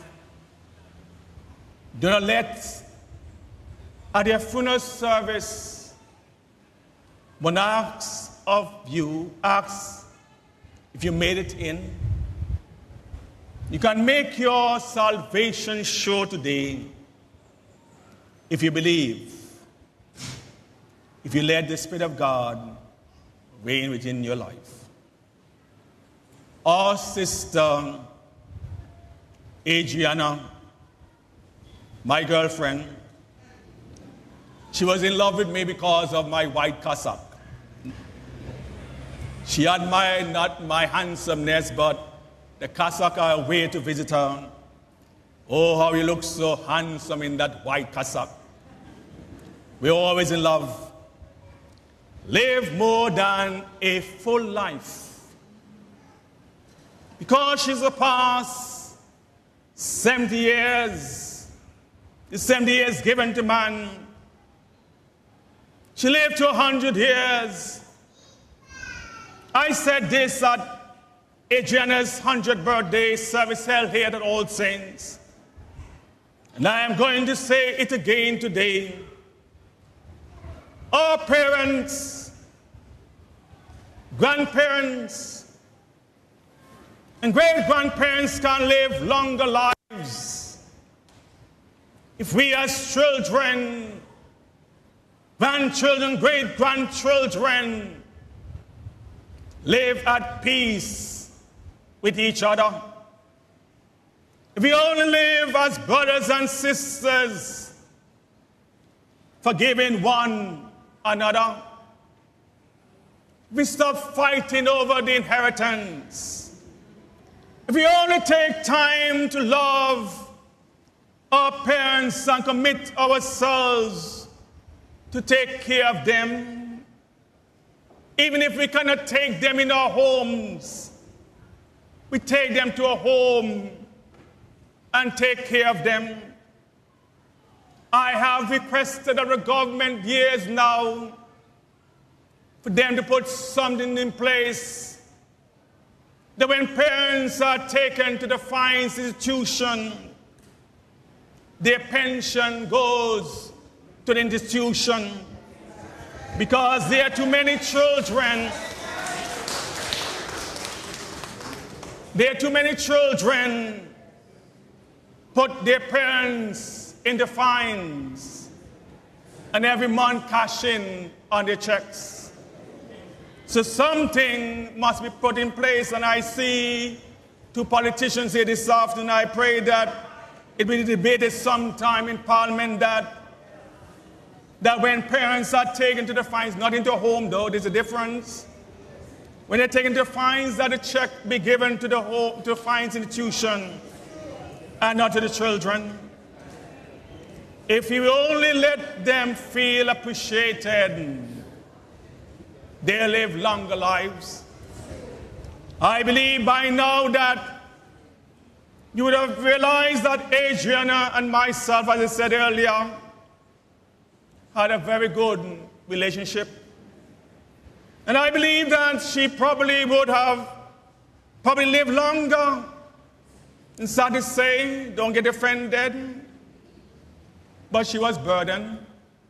Do not let at their funeral service one asks of you, asks if you made it in. You can make your salvation sure today if you believe, if you let the Spirit of God reign within your life. Our sister Adriana, my girlfriend, she was in love with me because of my white cassock. She admired not my handsomeness, but the cassock a way to visit her. Oh, how you look so handsome in that white cassock. We're always in love. Live more than a full life. Because she's a past seventy years, the seventy years given to man. She lived to one hundred years. I said this at Adriana's hundredth birthday service held here at All Saints. And I am going to say it again today. Our parents, grandparents, and great-grandparents can live longer lives if we as children, grandchildren, great-grandchildren live at peace with each other. If we only live as brothers and sisters, forgiving one another, if we stop fighting over the inheritance, if we only take time to love our parents and commit ourselves to take care of them, even if we cannot take them in our homes, we take them to a home and take care of them. I have requested of the government years now for them to put something in place that when parents are taken to the fine institution, their pension goes to the institution because there are too many children. There are too many children put their parents in the fines and every month cash in on their checks. So something must be put in place, and I see two politicians here this afternoon. I pray that it will be debated sometime in Parliament that, that when parents are taken to the fines, not into a home though, there's a difference. When they're taken to fines, that a check be given to the home, to the fines institution and not to the children. If you only let them feel appreciated, they'll live longer lives. I believe by now that you would have realized that Adriana and myself, as I said earlier, had a very good relationship. And I believe that she probably would have probably lived longer. And sad to say, don't get offended, but she was burdened,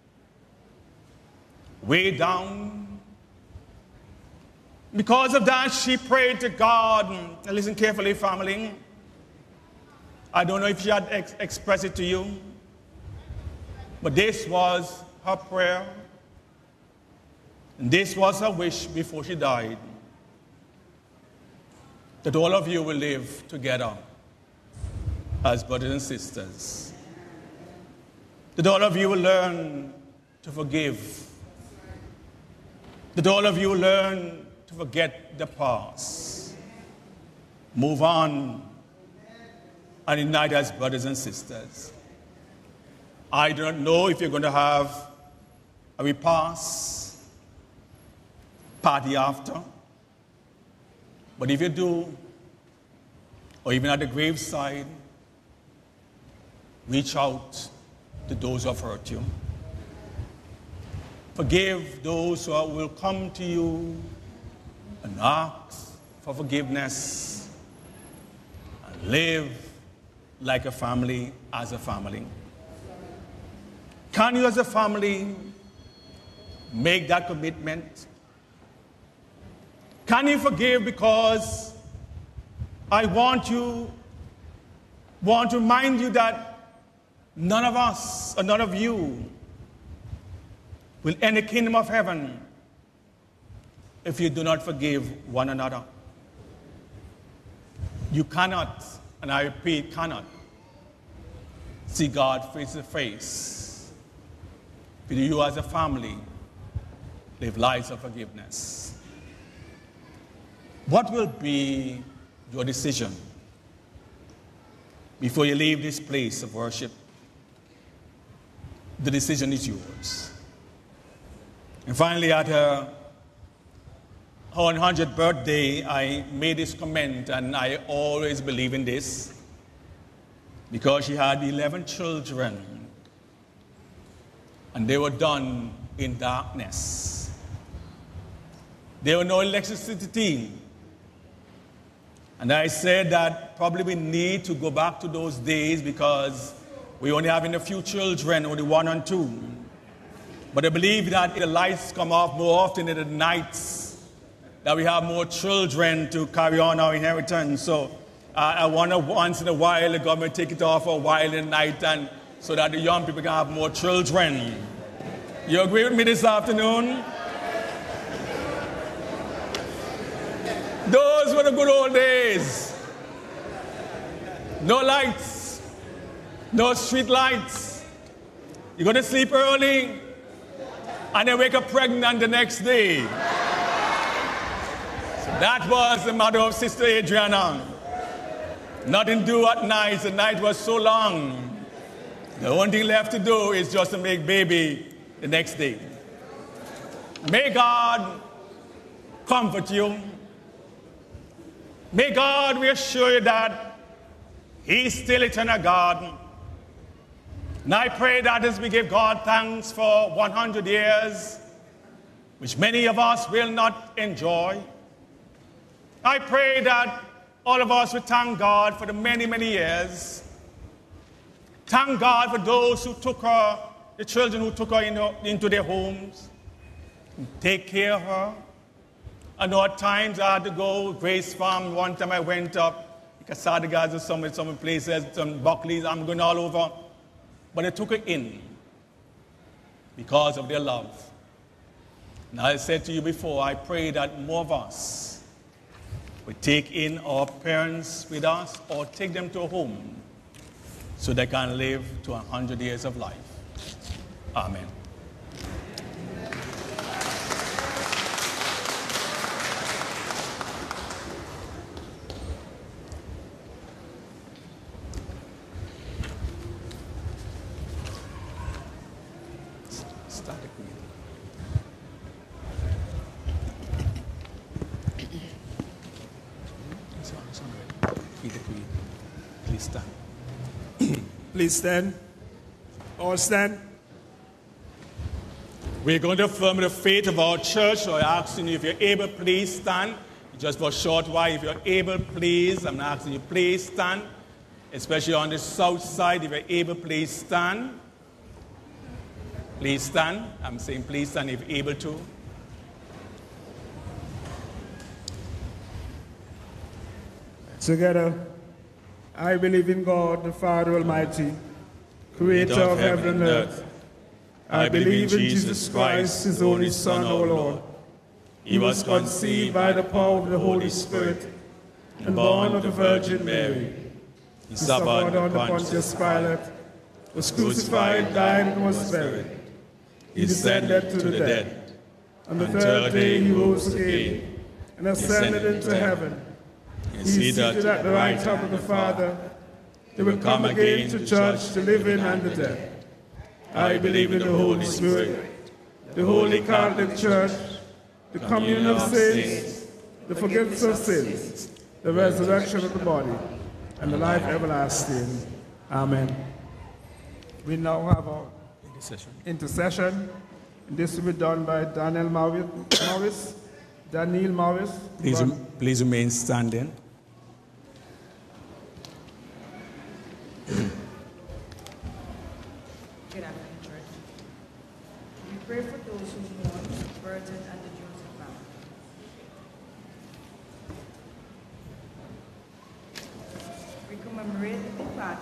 way down. Because of that, she prayed to God. And listen carefully, family. I don't know if she had ex expressed it to you, but this was her prayer. And this was her wish before she died, that all of you will live together as brothers and sisters, that all of you will learn to forgive, that all of you will learn to forget the past, move on, and unite as brothers and sisters. I do not know if you're going to have a repast party after, but if you do, or even at the graveside, reach out to those who have hurt you. Forgive those who will come to you and ask for forgiveness, and live like a family as a family. Can you as a family make that commitment? Can you forgive? Because I want you want to remind you that none of us, or none of you, will enter the kingdom of heaven if you do not forgive one another. You cannot, and I repeat, cannot, see God face to face. But you as a family live lives of forgiveness. What will be your decision before you leave this place of worship? The decision is yours. And finally, at her one hundredth birthday, I made this comment, and I always believe in this, because she had eleven children, and they were done in darkness. There were no electricity. And I said that probably we need to go back to those days, because we only having a few children, only one and two. But I believe that the lights come off more often in the nights, that we have more children to carry on our inheritance. So uh, I wonder once in a while the government take it off for a while in the night, and so that the young people can have more children. You agree with me this afternoon? Those were the good old days. No lights, no street lights. You go to sleep early, and then wake up pregnant the next day. So that was the mother of Sister Adriana. Nothing to do at night. The night was so long. The only thing left to do is just to make baby the next day. May God comfort you. May God reassure you that He's still eternal God. And I pray that as we give God thanks for one hundred years, which many of us will not enjoy, I pray that all of us will thank God for the many, many years. Thank God for those who took her, the children who took her into, into their homes, and take care of her. I know at times I had to go Grace Farm. One time I went up, Casadagas or some, some places, some Buckley's, I'm going all over. But they took her in because of their love. And I said to you before, I pray that more of us will take in our parents with us, or take them to a home so they can live to a hundred years of life. Amen. Please stand. All stand. We're going to affirm the faith of our church. So I'm asking you, if you're able, please stand. Just for a short while, if you're able, please. I'm asking you, please stand. Especially on the south side, if you're able, please stand. Please stand. I'm saying please stand if you're able to. Together, I believe in God, the Father Almighty, creator of heaven and earth. I believe in Jesus Christ, His only Son, our Lord. He was conceived by the power of the Holy Spirit and born of the Virgin Mary. He suffered under Pontius Pilate, was crucified, died, and was buried. He descended to the dead. On the third day He rose again and ascended into heaven. He is seated at the right hand of the Father. He will come again to judge the living and the dead. I believe in the Holy Spirit, the Holy Catholic Church, the communion of saints, the forgiveness of sins, the resurrection of the body, and the life everlasting. Amen. We now have our intercession. intercession. This will be done by Daniel Morris. Daniel Morris. Please, please remain standing. Good afternoon, church. We pray for those who mourn Burton and the Joseph family. We commemorate the departure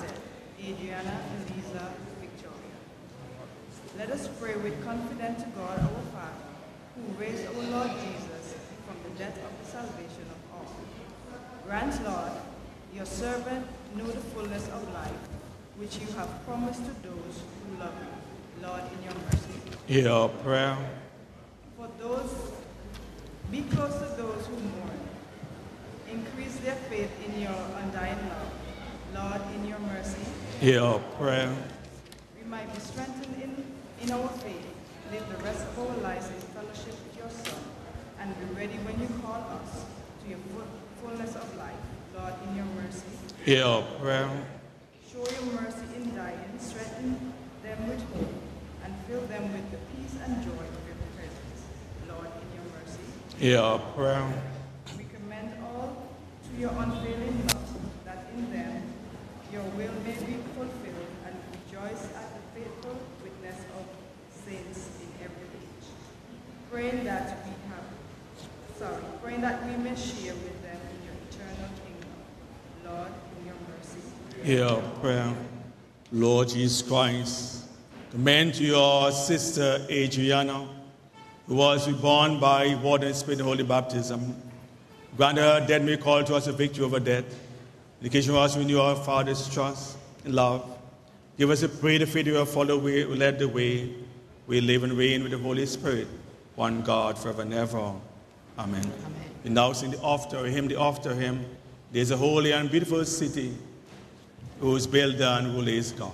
Adriana Eliza Victoria. Let us pray with confidence to God our Father, who raised our Lord Jesus from the death of the salvation of all. Grant, Lord, your servant know the fullness of life, which you have promised to those who love you. Lord, in your mercy. Hear our prayer. For those, be close to those who mourn. Increase their faith in your undying love. Lord, in your mercy. Hear our prayer. We might be strengthened in, in our faith, live the rest of our lives in fellowship with your Son, and be ready when you call us to your full, fullness of life. Lord, in your mercy. Hear our prayer. Show your mercy in dying, strengthen them with hope, and fill them with the peace and joy of your presence. Lord, in your mercy. Hear our prayer. We commend all to your unfailing love, that in them your will may be fulfilled, and rejoice at the faithful witness of saints in every age. Praying that we have, sorry, praying that we may share with them in your eternal kingdom. Lord, in your mercy. Hear our prayer. Lord Jesus Christ, commend to your sister Adriana, who was reborn by water and spirit and holy baptism. Grant her death may call to us a victory over death. Education for us, renew our Father's trust and love. Give us a pray the faith we have followed, we led the way. We live and reign with the Holy Spirit, one God forever and ever. Amen. Amen. We now sing the after hymn, the after hymn. There's a holy and beautiful city whose builder and ruler is God.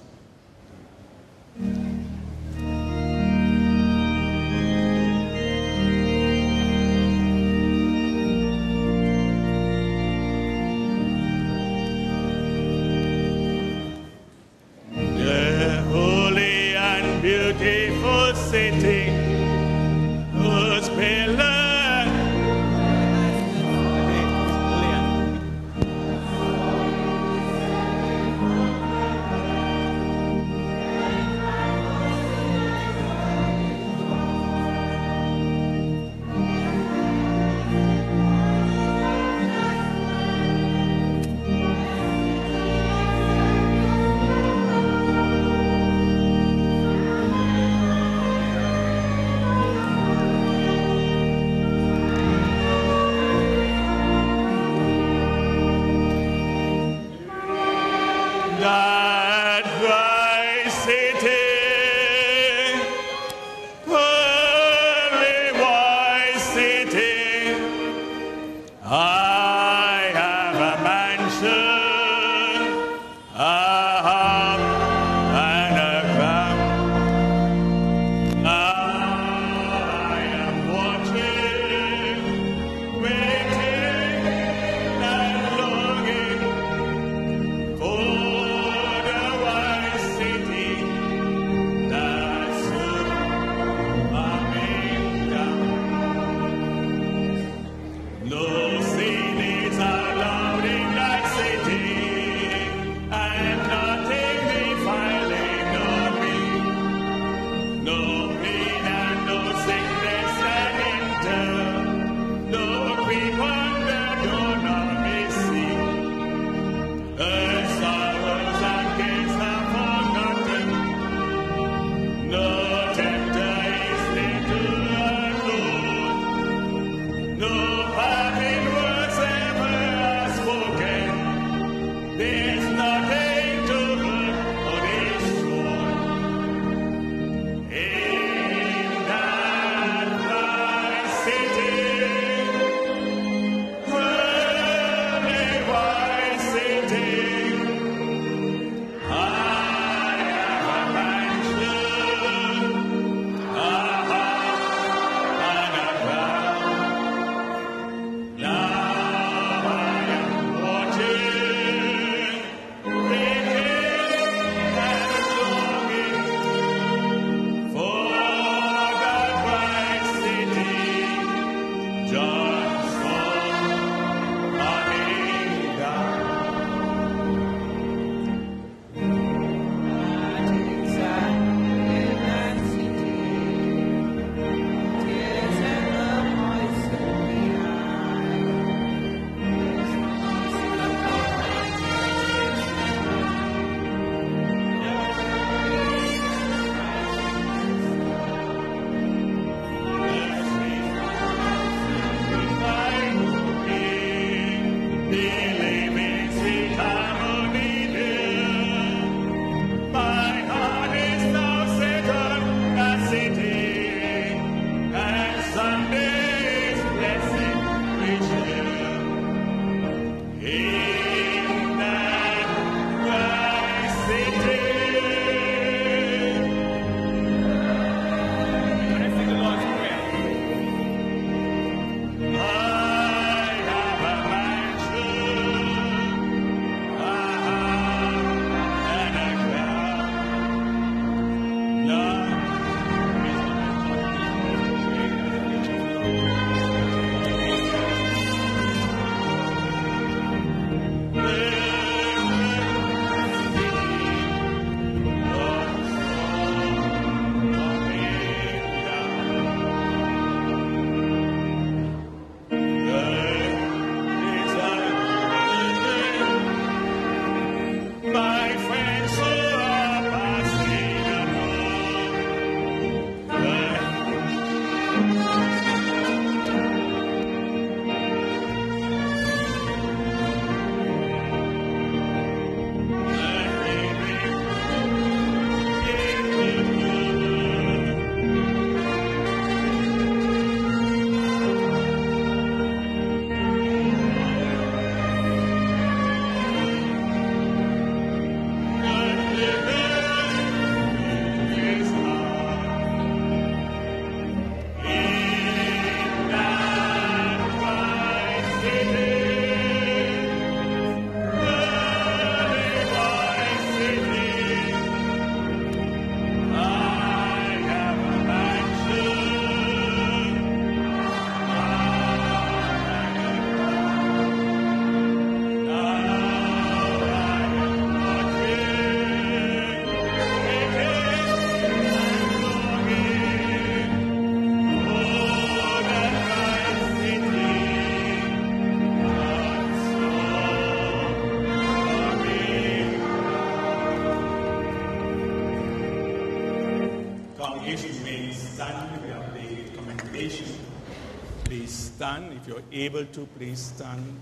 The holy and beautiful city whose builder that bright city, pearly white city, I have a mansion, a harp and a crown. I am watching, waiting and longing for the wise Please remain standing. We have the commendation. Please stand. If you're able to, please stand.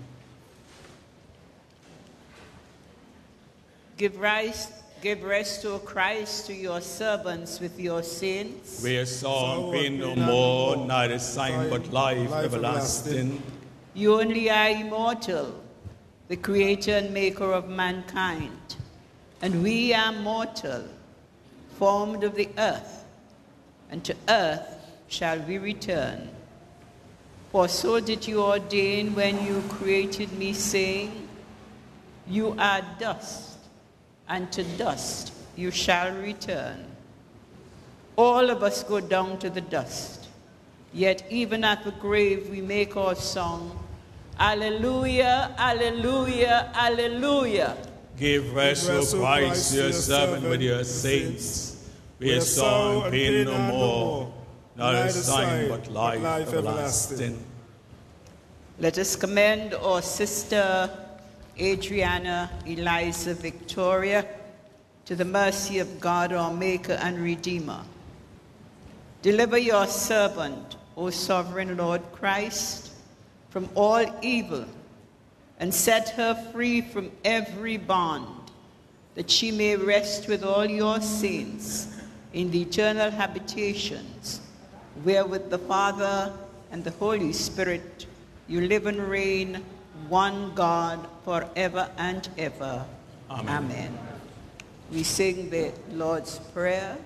Give rise, give rest, O Christ, to your servants with your saints. Where sorrow and pain no more, neither sign but life everlasting. You only are immortal, the creator and maker of mankind, and we are mortal, formed of the earth, and to earth shall we return. For so did you ordain when you created me, saying, you are dust, and to dust you shall return. All of us go down to the dust, yet even at the grave we make our song, Alleluia, Alleluia, Alleluia. Give rest, O Christ, to your servant with your saints. Where sorrow and pain no more, not a sign but life everlasting. Let us commend our sister Adriana Eliza Victoria to the mercy of God, our Maker and Redeemer. Deliver your servant, O sovereign Lord Christ, from all evil, and set her free from every bond, that she may rest with all your saints in the eternal habitations, where with the Father and the Holy Spirit you live and reign, one God, forever and ever. Amen. Amen. We sing the Lord's Prayer.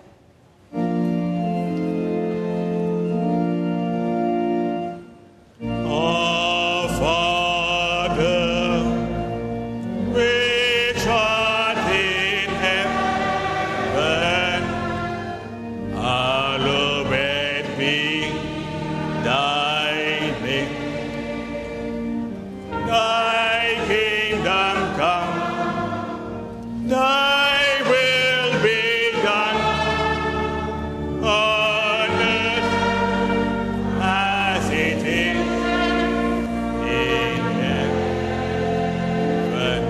Our Father, which art in heaven, hallowed be thy name. Thy kingdom come, thy will be done, on earth as it is in heaven.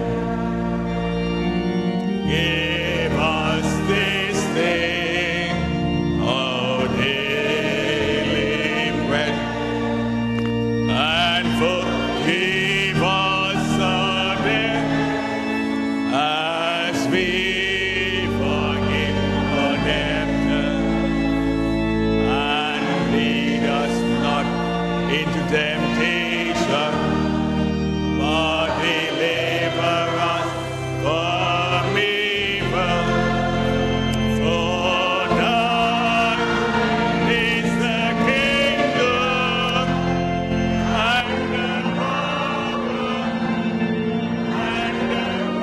Give us this day our daily bread, and forgive us our debt as we forgive our debtors. And lead us not into temptation, but deliver us from evil. For thine is the kingdom and the power and the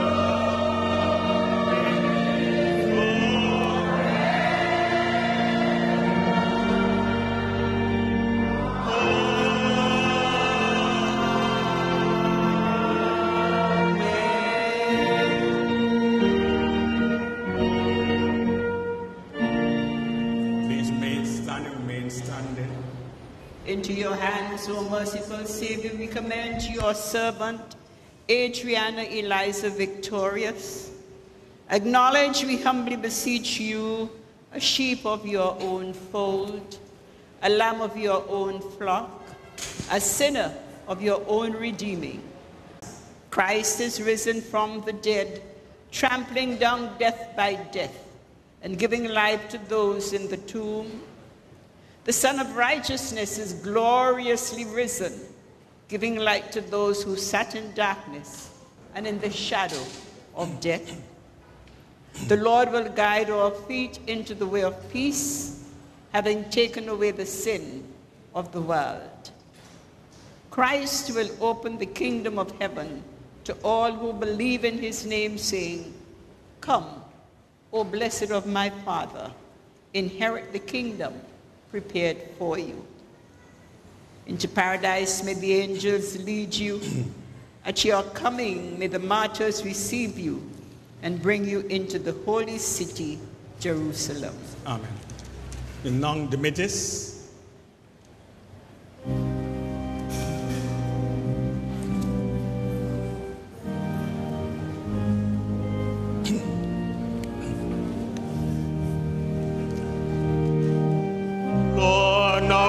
Please remain standing, remain standing. Into your hands, O merciful Savior, we commend your servant, Adriana Eliza Victorious. Acknowledge, we humbly beseech you, a sheep of your own fold, a lamb of your own flock, a sinner of your own redeeming. Christ is risen from the dead, trampling down death by death, and giving life to those in the tomb. The Son of Righteousness is gloriously risen, giving light to those who sat in darkness and in the shadow of death. The Lord will guide our feet into the way of peace, having taken away the sin of the world. Christ will open the kingdom of heaven to all who believe in his name, saying, "Come, O blessed of my Father, inherit the kingdom prepared for you." Into paradise may the angels lead you. At your coming, may the martyrs receive you and bring you into the holy city, Jerusalem. Amen. The non dimittis.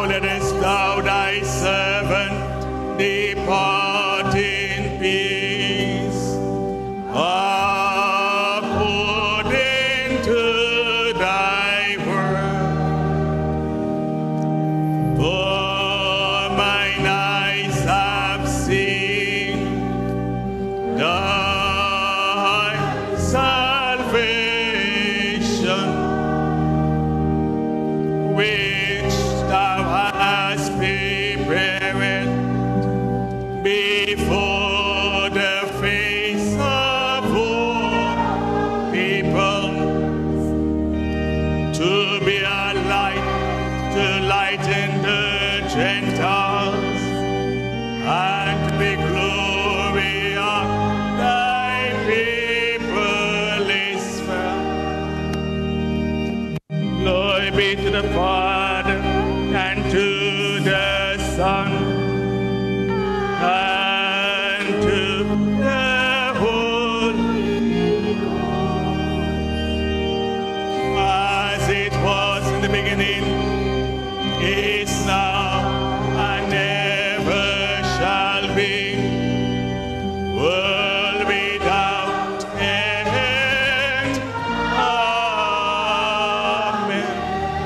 lettest thou thy servant depart in peace, according to thy word. For mine eyes have seen thy salvation, which thou hast prepared before the face of all people, to be a light, to lighten the Gentiles, and to be glory of thy people Israel. Glory be to the Father, and to the Son, and to the Holy Ghost, as it was in the beginning, is now, and ever shall be, world without end. Amen.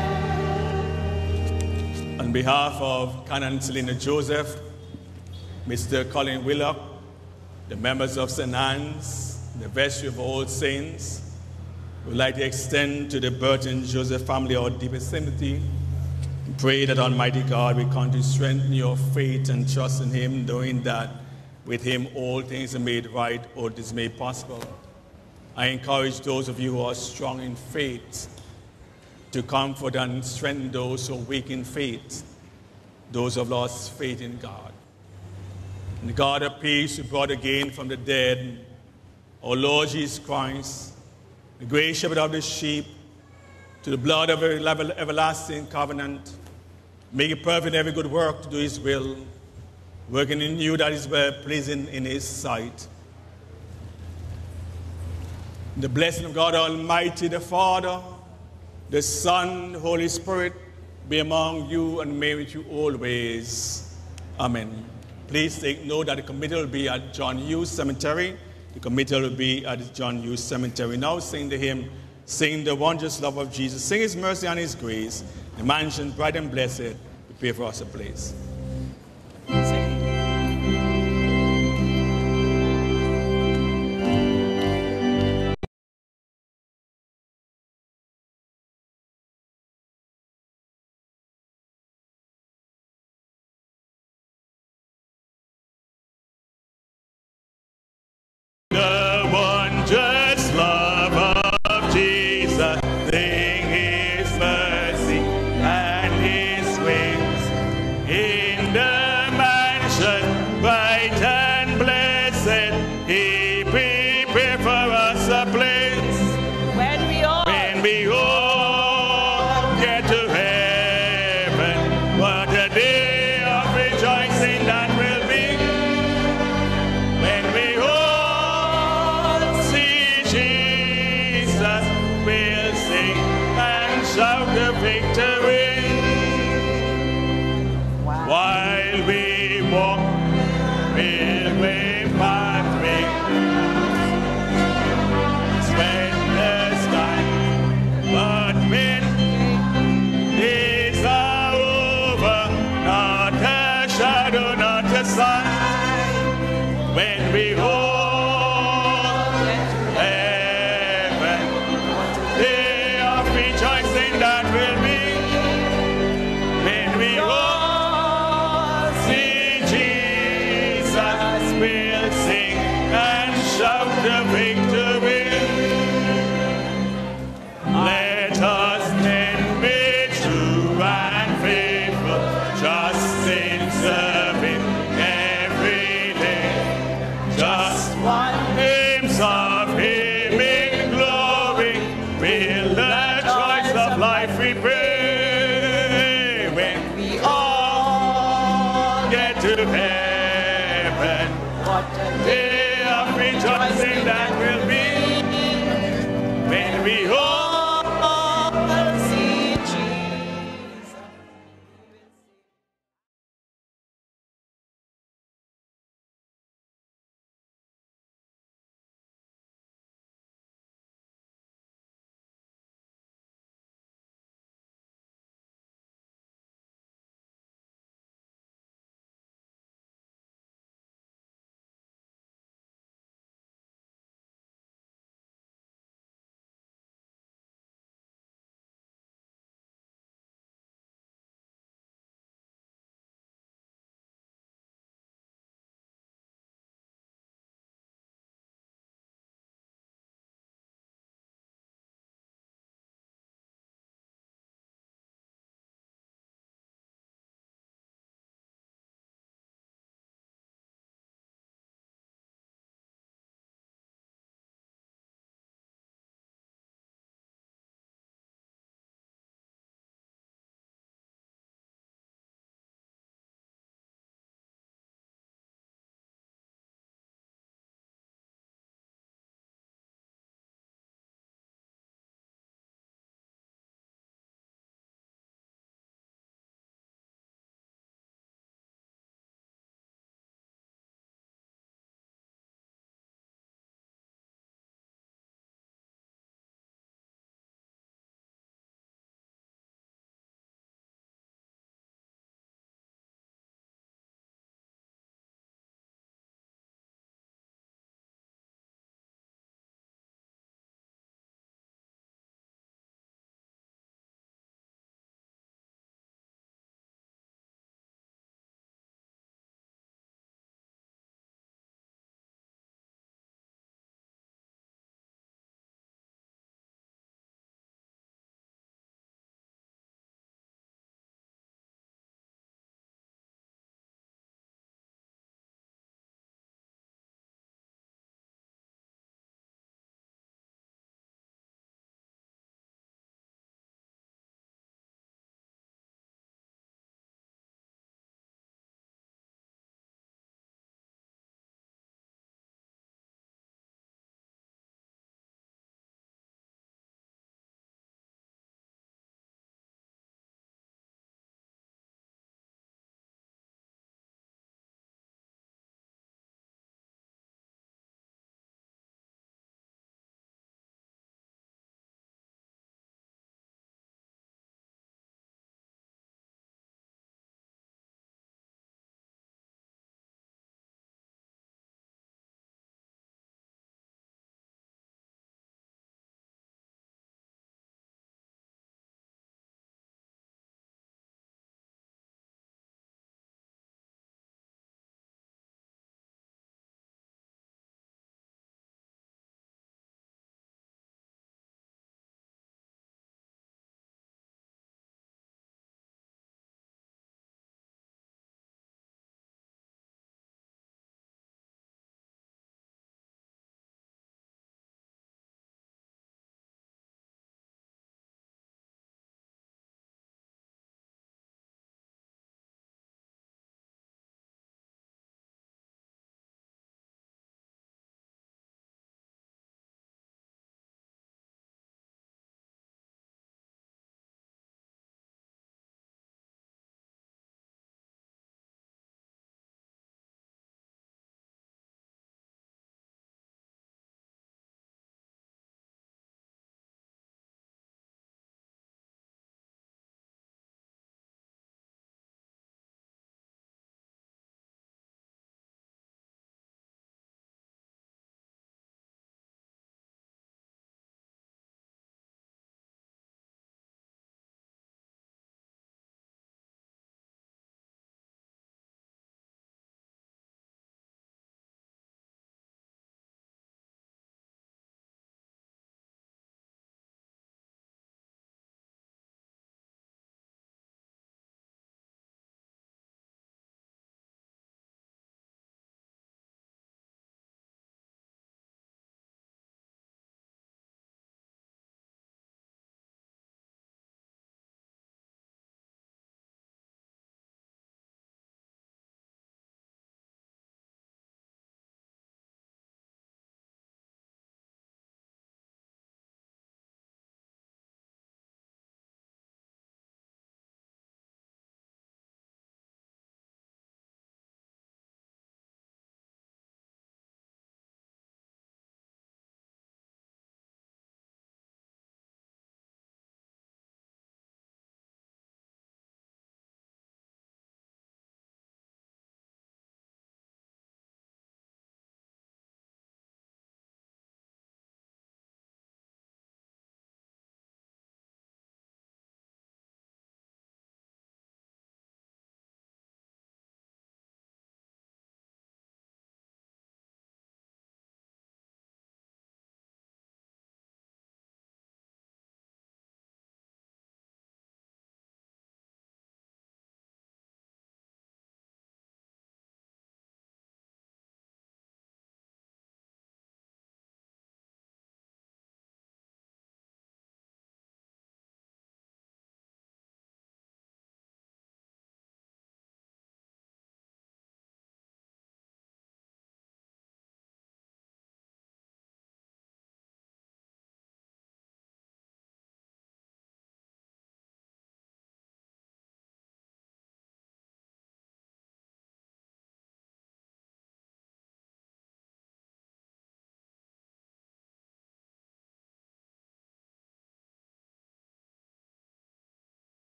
On behalf of Canon Selina Joseph, Mister Colin Willock, the members of Saint Anne's, the vestry of all saints, we would like to extend to the Burton Joseph family our deepest sympathy. Pray that Almighty God will continue to strengthen your faith and trust in Him, knowing that with Him all things are made right, or it is made possible. I encourage those of you who are strong in faith to comfort and strengthen those who are weak in faith, those who have lost faith in God. And the God of peace who brought again from the dead our Lord Jesus Christ, the great shepherd of the sheep, to the blood of every everlasting covenant, make it perfect in every good work to do His will, working in you that is well pleasing in His sight. The blessing of God Almighty, the Father, the Son, the Holy Spirit, be among you and may with you always. Amen. Please take note that the committee will be at John Hughes Cemetery. The committee will be at John Hughes Cemetery. Now sing the hymn, sing the wondrous love of Jesus, sing His mercy and His grace, the mansion bright and blessed, prepare for us a place. The wondrous love of Jesus, sing His mercy and His ways. In the mansion bright and blessed, He prepared for us a place. When we all, When we all get to heaven, what a day of rejoicing that will be. When we all see Jesus, we'll sing and shout the victory. While we walk, we'll wave pathway, spend the sky. But when days are over, not a shadow, not a sign, when we all heaven, day of rejoicing that will be. When we all see Jesus, we'll sing and shout the victory. Let us then be true and faithful, just in serving every day. Just one glimpse of Him in glory, will the choice of life we pray. When we all get to heaven, what a day day of rejoicing that will be. When we all see Jesus.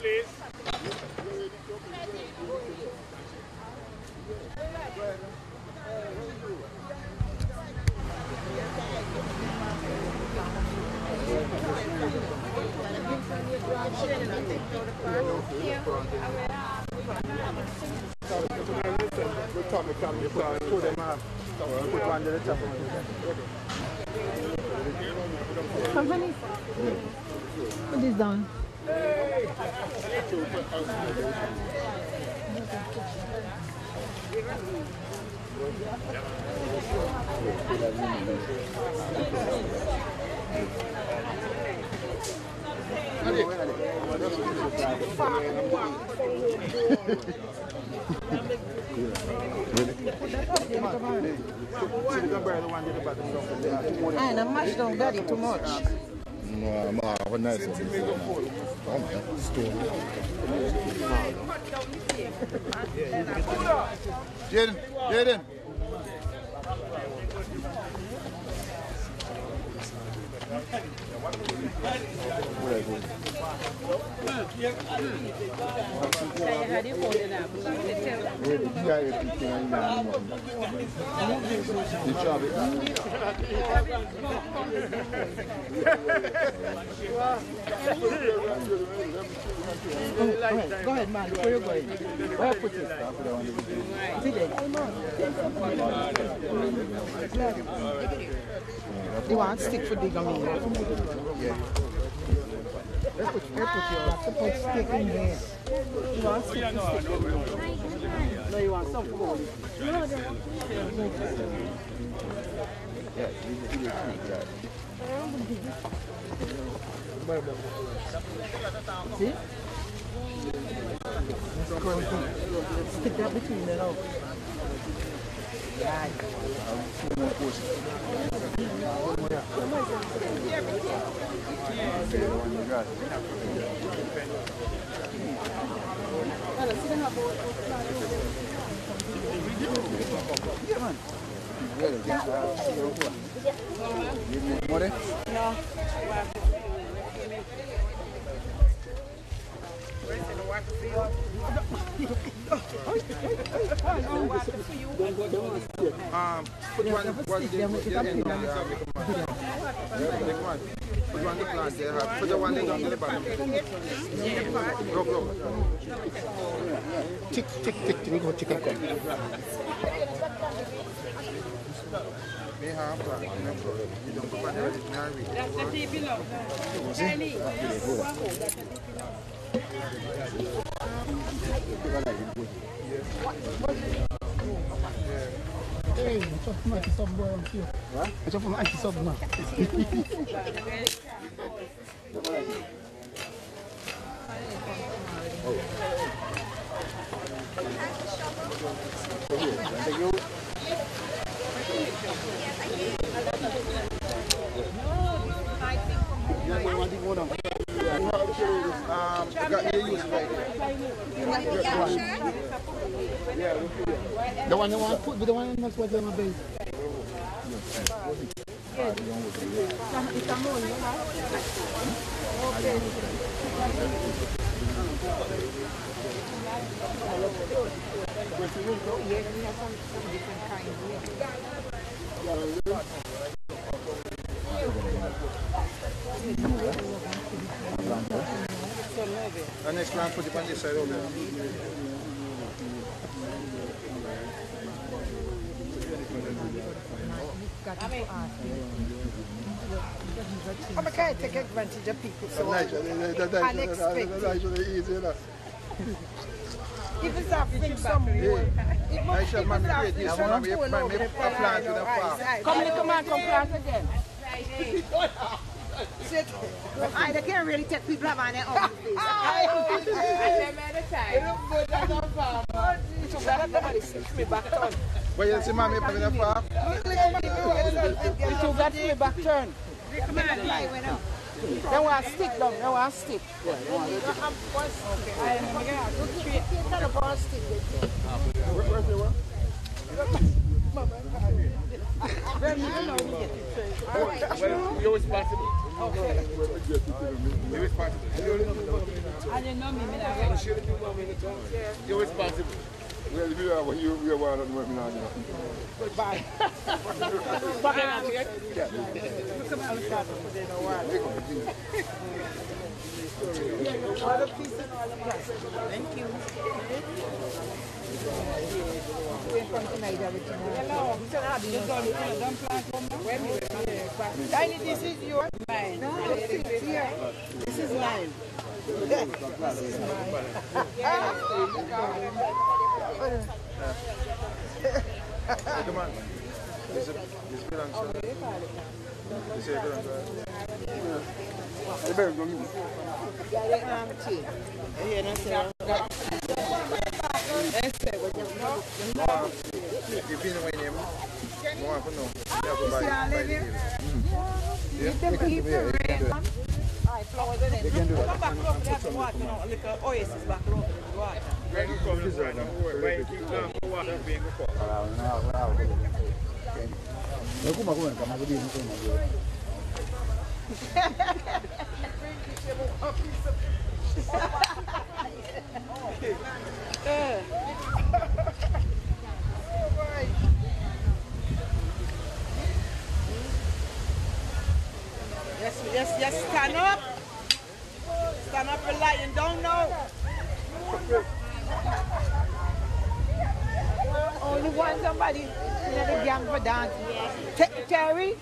please. Company? Put this down. I ain't mash down daddy too much. No, I'm not a nice one. Jaden, Jaden. How do you hold it up? Go ahead, man. Where you going? Where you put it? Sit there. You want stick for dig on me? Yeah. Let's put, let's put your let's put stick in there. You want stick for stick? No, you want some for it. Yeah, you can do it. See? Stick that between them out. Yeah. No. Um, put one, one, put one the plant there, put the one down to the bottom. Go, go. Tick, tick, tick, tick, go, tick, come. May have plant, you don't go back there, that's the T V below. Charlie, Hey, it's up from sub boy on here. What? It's up from anti sub now. Um, I got your use right here. You want the yellow shirt? Yeah, the one you want to put, the one that's what's on my base. It's a moon, you know? Okay. The next plant, put it on this side over there. I can't take advantage of people so unexpected. If it's a thing somewhere, it must be a thing somewhere over the plant. Come on, come on, come plant again. I they can't really take people up on their own face. I never time. It look good as a farmer. So that somebody sticks me back turn. Where you see mommy in the park? It will get me back turn. Come on, fly went up. They want to stick down, they want to stick. Okay. I am going to go straight. Tell them about stick. Where's the one? Well, you know we get it. All right, you're responsible. Okay. You're responsible. And you know me, me that You're responsible. Well, if you are what you you want to know me now. Goodbye. Fuck it out here. Look at my start to say no word. All the peace and all the blessings. Thank you. We're from tonight, everything. Hello. Tiny, this is yours? Mine. No, this is here. This is mine. This is mine. Come on. This this belongs to this here belongs to. The bear don't give me. Got it, um, tea. Here, no, sir. Let's say what you know. If you feel the way name, more for no. You see how they live? If they keep the rain. Alright, flowers in it. Come back close to the water, you know, a little oasis back close to the water. Where you come this right now? Where you keep down for water being before? Yes, yes, yes, stand up. Stand up and lying down now. Only one somebody in the gang for dance. T- Terry?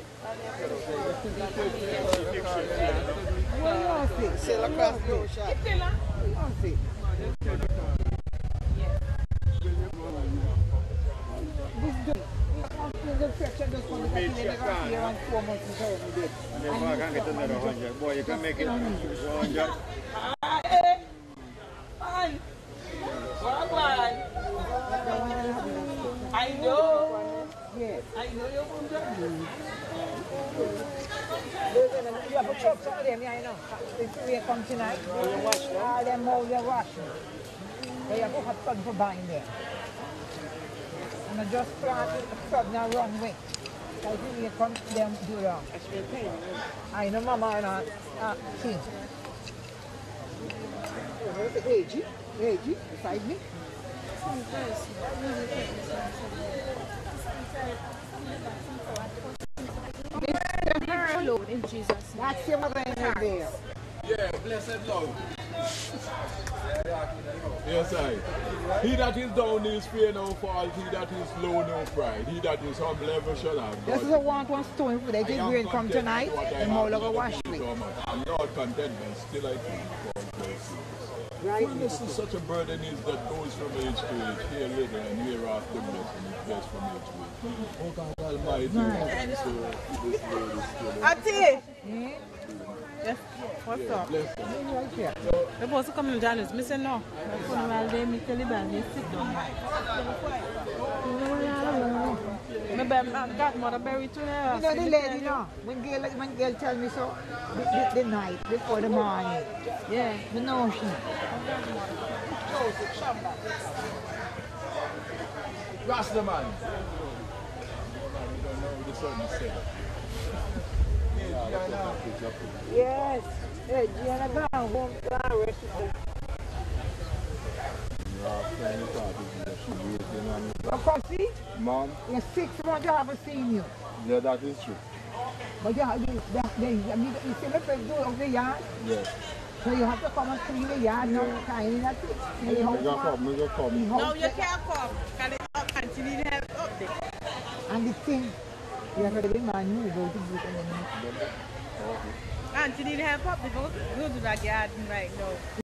What you want to see? Sail across the ocean. What you want to see? This dude. The fraction just want to get in the ground here and four months is already dead. And then I can get another hundred. Boy, you can make it one hundred. Fine. I know. Yes. I know you're going to you have a chop some of them, yeah, I know. If we come tonight, you wash them. All them all they wash them. But you have to have sun for buying them. And I just plant sun the wrong way. I think you come them do wrong. I know mama and I uh, see. Where's the A G? A G beside me. Lord, in Jesus' name. That's your mother in there. Yeah, blessed Lord. Yes, I. He that is down is fear no fault, he that is low no pride, he that is humble ever shall have. This is a one one stone for the rain come tonight, and more like a wash me. And Lord contentment, still I think God bless you. Right. Fullness is such a burden is that goes from age to age, here little and hereafter blessing is blessed from age to age. Oh God Almighty, Right. so this Lord is still. Auntie! Hmm? Yes, what's Yeah, up? bless them. Right here. You're supposed to come in Janice. Me say no. My funeral day, me tell you about me sit down. My godmother buried today. You know the lady, no? When girl, when girl tell me so, the, the, the night before the morning. Yeah, the notion. Rasta man. Yes. Hey, Gianna Brown, home to our restaurant. Come see? Mom? In six months I haven't seen you. Yeah, that is true. But you, you, that, they, I mean, you see the first door of the yard? Yes. So you have to come and clean the yard, no tiny that thing. I'm going to come, I'm going to come. No, you can't come. Can it up until you have it up there. And the thing, you have to be manual, you go to do it. Until you have up, they go to the garden right now.